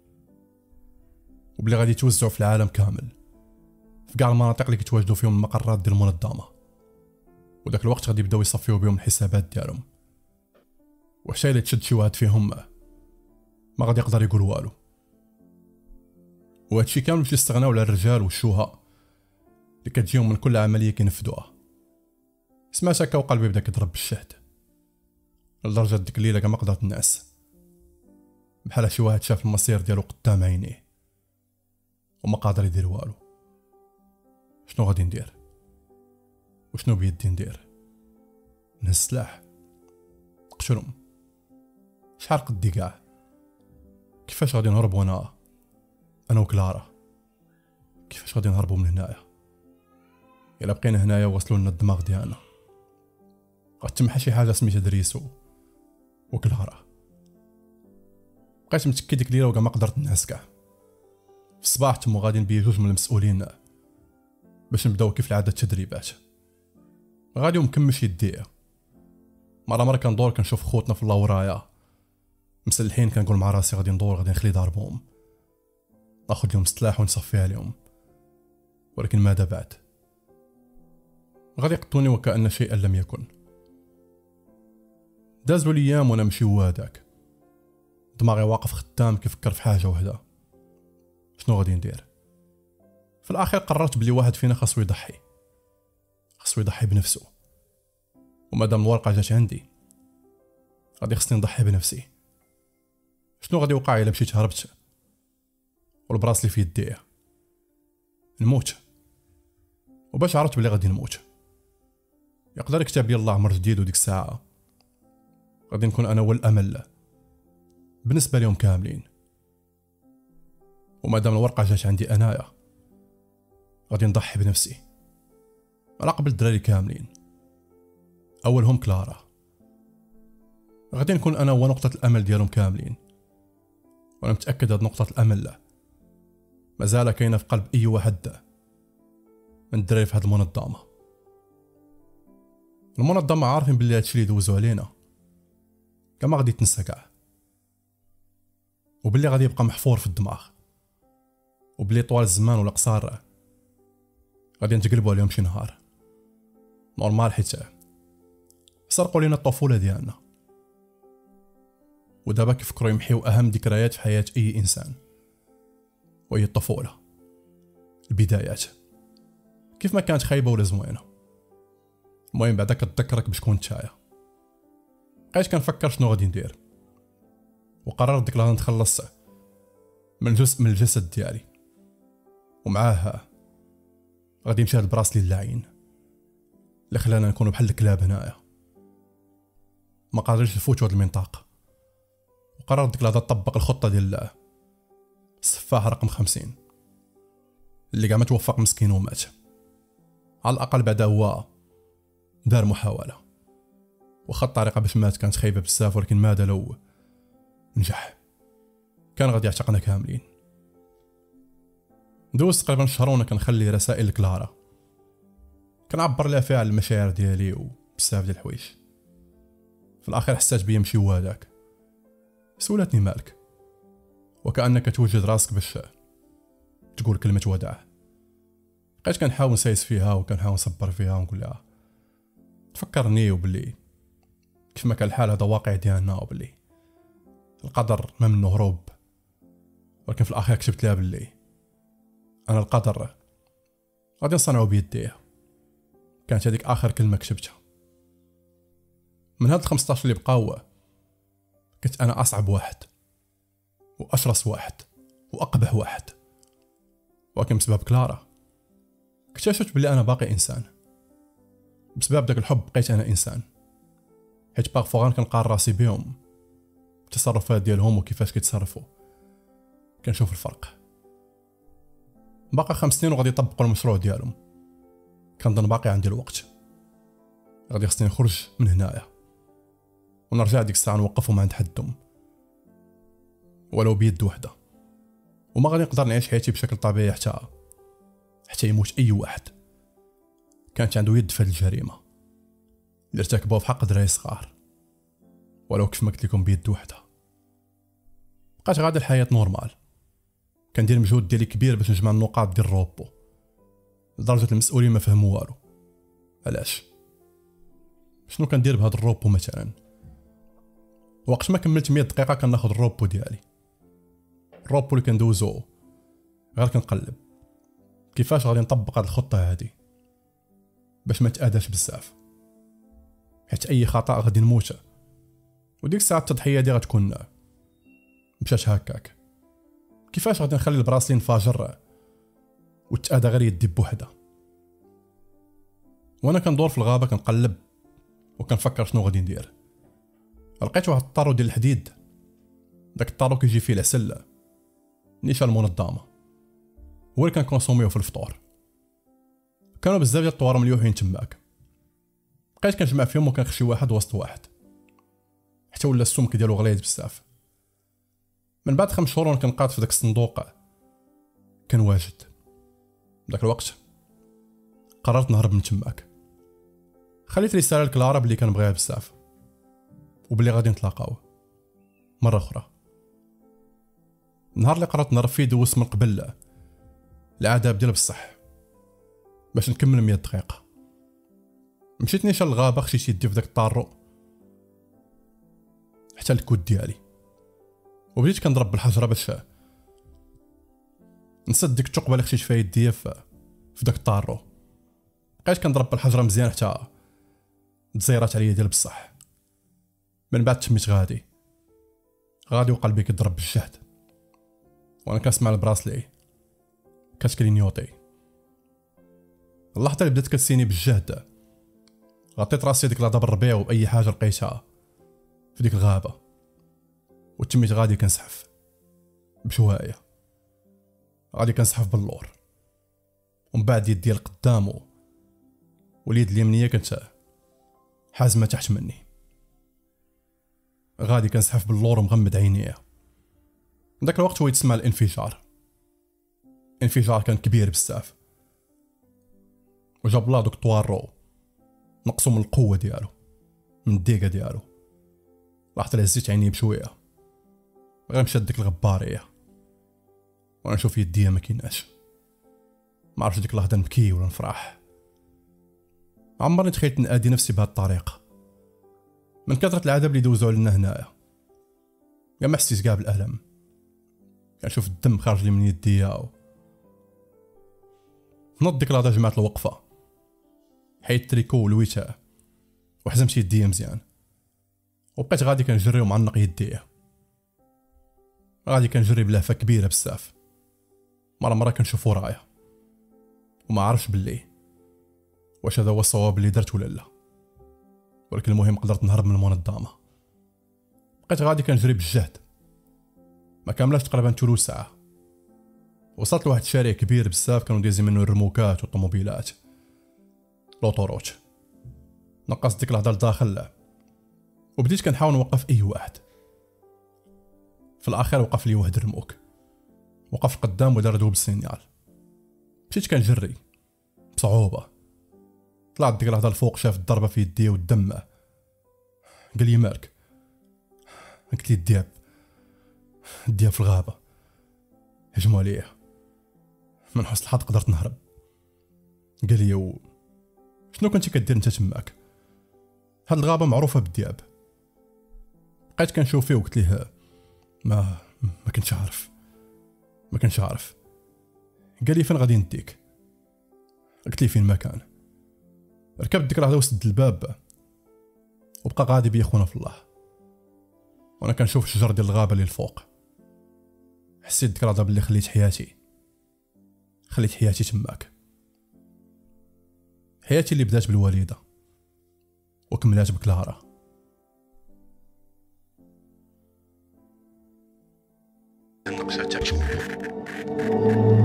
وبلي غادي يتوزعوا في العالم كامل في كاع المناطق اللي كيتواجدوا فيهم المقرات ديال المنظمه. وداك الوقت غادي يبداو يصفيو بهم الحسابات ديالهم، وحتى الا تشد شي واحد فيهم ما غادي يقدر يقول والو. وهادشي كامل باش يستغناو على الرجال والشوهه اللي كتجيهم من كل عمليه كينفذوها. سمعت هكا وقلبي بدا كيضرب بالشهد، لدرجه ديك الليله كاع ما قدرت نعس، بحال شي واحد شاف المصير ديالو قدام عينيه وما قادر يدير والو. شنو غادي ندير؟ وشنو بيدي ندير؟ نهز السلاح نقتلهم؟ شحال قدي كاع؟ كيفاش غادي نهربوا انا وكلارا؟ كيفاش غادي نهربوا من هنايا؟ الا بقينا هنايا وصلوا لنا الدماغ ديالنا غتمحى شي حاجه سميتها دريسو وكلارا. بقيت متكي ديك الليله وكاع ما قدرت نعس كاع. في الصباح تما غادي نبي جوج من المسؤولين باش نبداو كيف العاده التدريبات. غادي ومكمش يديه، مره كندور كنشوف خوتنا في الله ورايا مسلحين، كنقول مع راسي غادي ندور غادي نخلي ضربهم ناخذ لهم السلاح ونصفي عليهم. ولكن ماذا بعد؟ غادي يقتلوني وكأن شيئا لم يكن. دازوا الايام وانا ماشي هو هذاك، دماغي واقف خدام كيفكر في حاجه وحده. شنو غادي ندير؟ في الاخير قررت بلي واحد فينا خاصو يضحي بنفسه، ومادام الورقه جات عندي غادي خصني نضحي بنفسي. شنو غادي يوقع الا مشيت هربت والبراسلي في يديه؟ نموت. وباش عرفت بلي غادي نموت يقدر يكتب لي الله عمر جديد، وديك الساعه غادي نكون انا هو الامل بالنسبه لهم كاملين. ومادام الورقه جات عندي انايا غادي نضحي بنفسي على قبل الدراري كاملين، اولهم كلارا. غادي نكون انا هو نقطه الامل ديالهم كاملين، وانا متاكد هاد نقطه الامل مازال كاينه في قلب اي واحد من الدراري في هاد المنظمه عارفين بلي هادشي اللي دوزو علينا كاع ما غادي تنسى كاع، وبلي غادي يبقى محفور في الدماغ، وبلي طوال الزمان ولا قصار غادي نتقلبوا عليهم شي نهار نورمال، حيت سرقوا لينا الطفوله ديالنا. ودابا كيفكروا يمحيو اهم ذكريات في حياه اي انسان، وهي الطفوله، البدايات، كيف ما كانت خايبه ولا زوينه. المهم بعدا كتذكرك بشكون نتايا. بقيت كنفكر شنو غادي ندير، وقررت ديك لحظه نتخلص من جزء من الجسد ديالي، ومعاه غادي نمشي هاد البراسلي اللعين اللي خلانا نكونوا بحال الكلاب هنايا ما قادرينش نفوتوا هاد المنطقه. وقررت ديك لحظه نطبق الخطه ديال السفاح رقم 50 اللي كاع ما توفق مسكين ومات. على الاقل بعدا هو دار محاوله، واخا الطريقه باش مات كانت خايبه بزاف، ولكن ماذا لو نجح؟ كان غادي يعتقنا كاملين. دوزت تقريبا شهر وانا كنخلي رسائل لكلارا كنعبر لها فيها على المشاعر ديالي وبزاف ديال الحوايج. في الاخير حسيت بيا ماشي هو هذاك، سولتني مالك، وكأنك توجد راسك باش تقول كلمه وداع. بقيت كنحاول نسايس فيها وكنحاول نصبر فيها ونقول لها تفكرني، وبلي كيف ما كان الحال هذا واقع ديالنا، وبلي القدر ما منه هروب. ولكن في الاخير كتبت لها بلي انا القدر غادي نصنعو بيديه. كانت هذيك اخر كلمه كتبتها. من هاد 15 اللي بقاو كنت انا اصعب واحد واشرس واحد واقبح واحد، ولكن بسبب كلارا اكتشفت بلي انا باقي انسان. بسبب داك الحب بقيت انا انسان، حيت باغفوغ كنقارن راسي بهم التصرفات ديالهم وكيفاش كيتصرفوا كنشوف الفرق. باقي 5 سنين وغادي يطبقوا المشروع ديالهم. كنظن باقي عندي الوقت، غادي خصني نخرج من هنايا ونرجع ديك الساعه نوقفهم عند حدهم ولو بيد وحده. وما غادي نقدر نعيش حياتي بشكل طبيعي حتى يموت اي واحد كانت عنده يد في هذه الجريمه اللي ارتكبوه في حق دراري صغار، ولو كيف ما قلت لكم بيد وحده. بقات غادي الحياه نورمال، كندير مجهود ديالي كبير باش نجمع النقاط ديال الروبو، لدرجه المسؤولين ما فهموا والو. علاش؟ شنو كندير بهذا الروبو مثلا؟ وقت ما كملت 100 دقيقه كناخذ الروبو ديالي، الروبو اللي كندوزو غير كنقلب كيفاش غادي نطبق هاد الخطه هادي باش ما تاداش بزاف، حيت اي خطا غادي نموت، وديك الساعه التضحيه دي غتكون مشات هكاك. كيفاش غادي نخلي البراسلين فاجر وتأدى غير يدي بوحده؟ وانا كندور في الغابه كنقلب وكنفكر شنو غادي ندير، لقيت واحد الطارو ديال الحديد. داك الطارو كيجي فيه العسل نيشا المنظمه، هو اللي كنكونسوميوه في الفطور. كانوا بزاف ديال الطوارم مليوحين تماك، بقيت كنجمع فيهم وكنخشي واحد وسط واحد حتى ولا السمك ديالو غليظ بزاف. من بعد 5 شهور وانا كنقاد في داك الصندوق كان واجد. داك الوقت قررت نهرب من تماك، خليت رساله لكلارا بلي كنبغيها بزاف وبلي غادي نتلاقاو مره اخرى. النهار اللي قررت نهرب فيه دوزت من قبل العذاب ديال بصح باش نكمل 100 دقيقه. مشيت نيشا للغابه، خشيت يدي في داك الطارو حتى الكود ديالي، وبديت كنضرب بالحجره باش نسد ديك الثقبه اللي خشيت فيها يديا في داك الطارو. بقيت كنضرب بالحجره مزيان حتى تزيرات عليا ديال بصح. من بعد تميت غادي وقلبي كيضرب بالجهد، وانا كنسمع البراسلي كتكلينيوطي. اللحظه اللي بدات كتسيني بالجهد غطيت راسي ديك الهضره بالربيع وباي حاجه لقيتها في ديك الغابه، وتميت غادي كنسحف بشوايه، غادي كنسحف باللور، ومن بعد يدي القدام واليد اليمنيه كانت حازمه تحت مني. غادي كنسحف باللور ومغمض عينيا. داك الوقت هو يتسمع الانفجار كان كبير بزاف، وجاب الله دوك طوارو نقصو من القوه ديالو، من الديقه ديالو. لحظه اللي هزيت عيني بشويه غير مشات ديك الغباريه وانا نشوف يديا ما كيناش. ما عرفتش ديك اللحظه نبكي ولا نفرح. عمرني تخيلت نادي نفسي بهذه الطريقه من كثره العذاب اللي دوزو علينا هنايا. يا ما حسيت كاع بالالم، كنشوف الدم خارج لي من يديا. نوض ديك اللحظه جمعت الوقفه، حيت التريكو ولويته وحزمت يديا مزيان، وبقيت غادي كنجري ومعنق يديا. غادي كنجري بلهفه كبيره بزاف، مره كنشوف ورايا وما عارفش باللي واش هذا هو الصواب اللي درت ولا لا، ولكن المهم قدرت نهرب من المنظمه. بقيت غادي كنجري بالجهد، ما كاملاش تقريبا ثلث ساعه. وصلت لواحد الشارع كبير بزاف كانوا دايزين منه الرموكات والطوموبيلات لوطوروت. نقصت ديك اللحظه لداخل وبديت كنحاول نوقف اي واحد. في الاخير وقف لي واحد الرموك، وقف قدام ودار دوب السينيال. مشيت كنجري بصعوبه، طلعت ديك اللحظه الفوق، شاف الضربه في يدي والدم. قال لي مالك؟ قلت لي الدياب في الغابه هجموا عليا. من حسن الحظ قدرت نهرب. قال لي شنو كنتي كدير انت تماك؟ هاد الغابه معروفه بالدياب. بقيت كنشوف فيه وقلت ليه ما كنتش عارف. قال لي فين غادي نديك؟ قلت لي فين ما كان. ركبت ديك اللحظه وسد الباب وبقى غادي بيا خونا في الله، وانا كنشوف الشجر ديال الغابه اللي الفوق. حسيت ديك اللحظه بلي خليت حياتي تماك، حياتي اللي بدات بالوالده وكملات بكلارا. نقص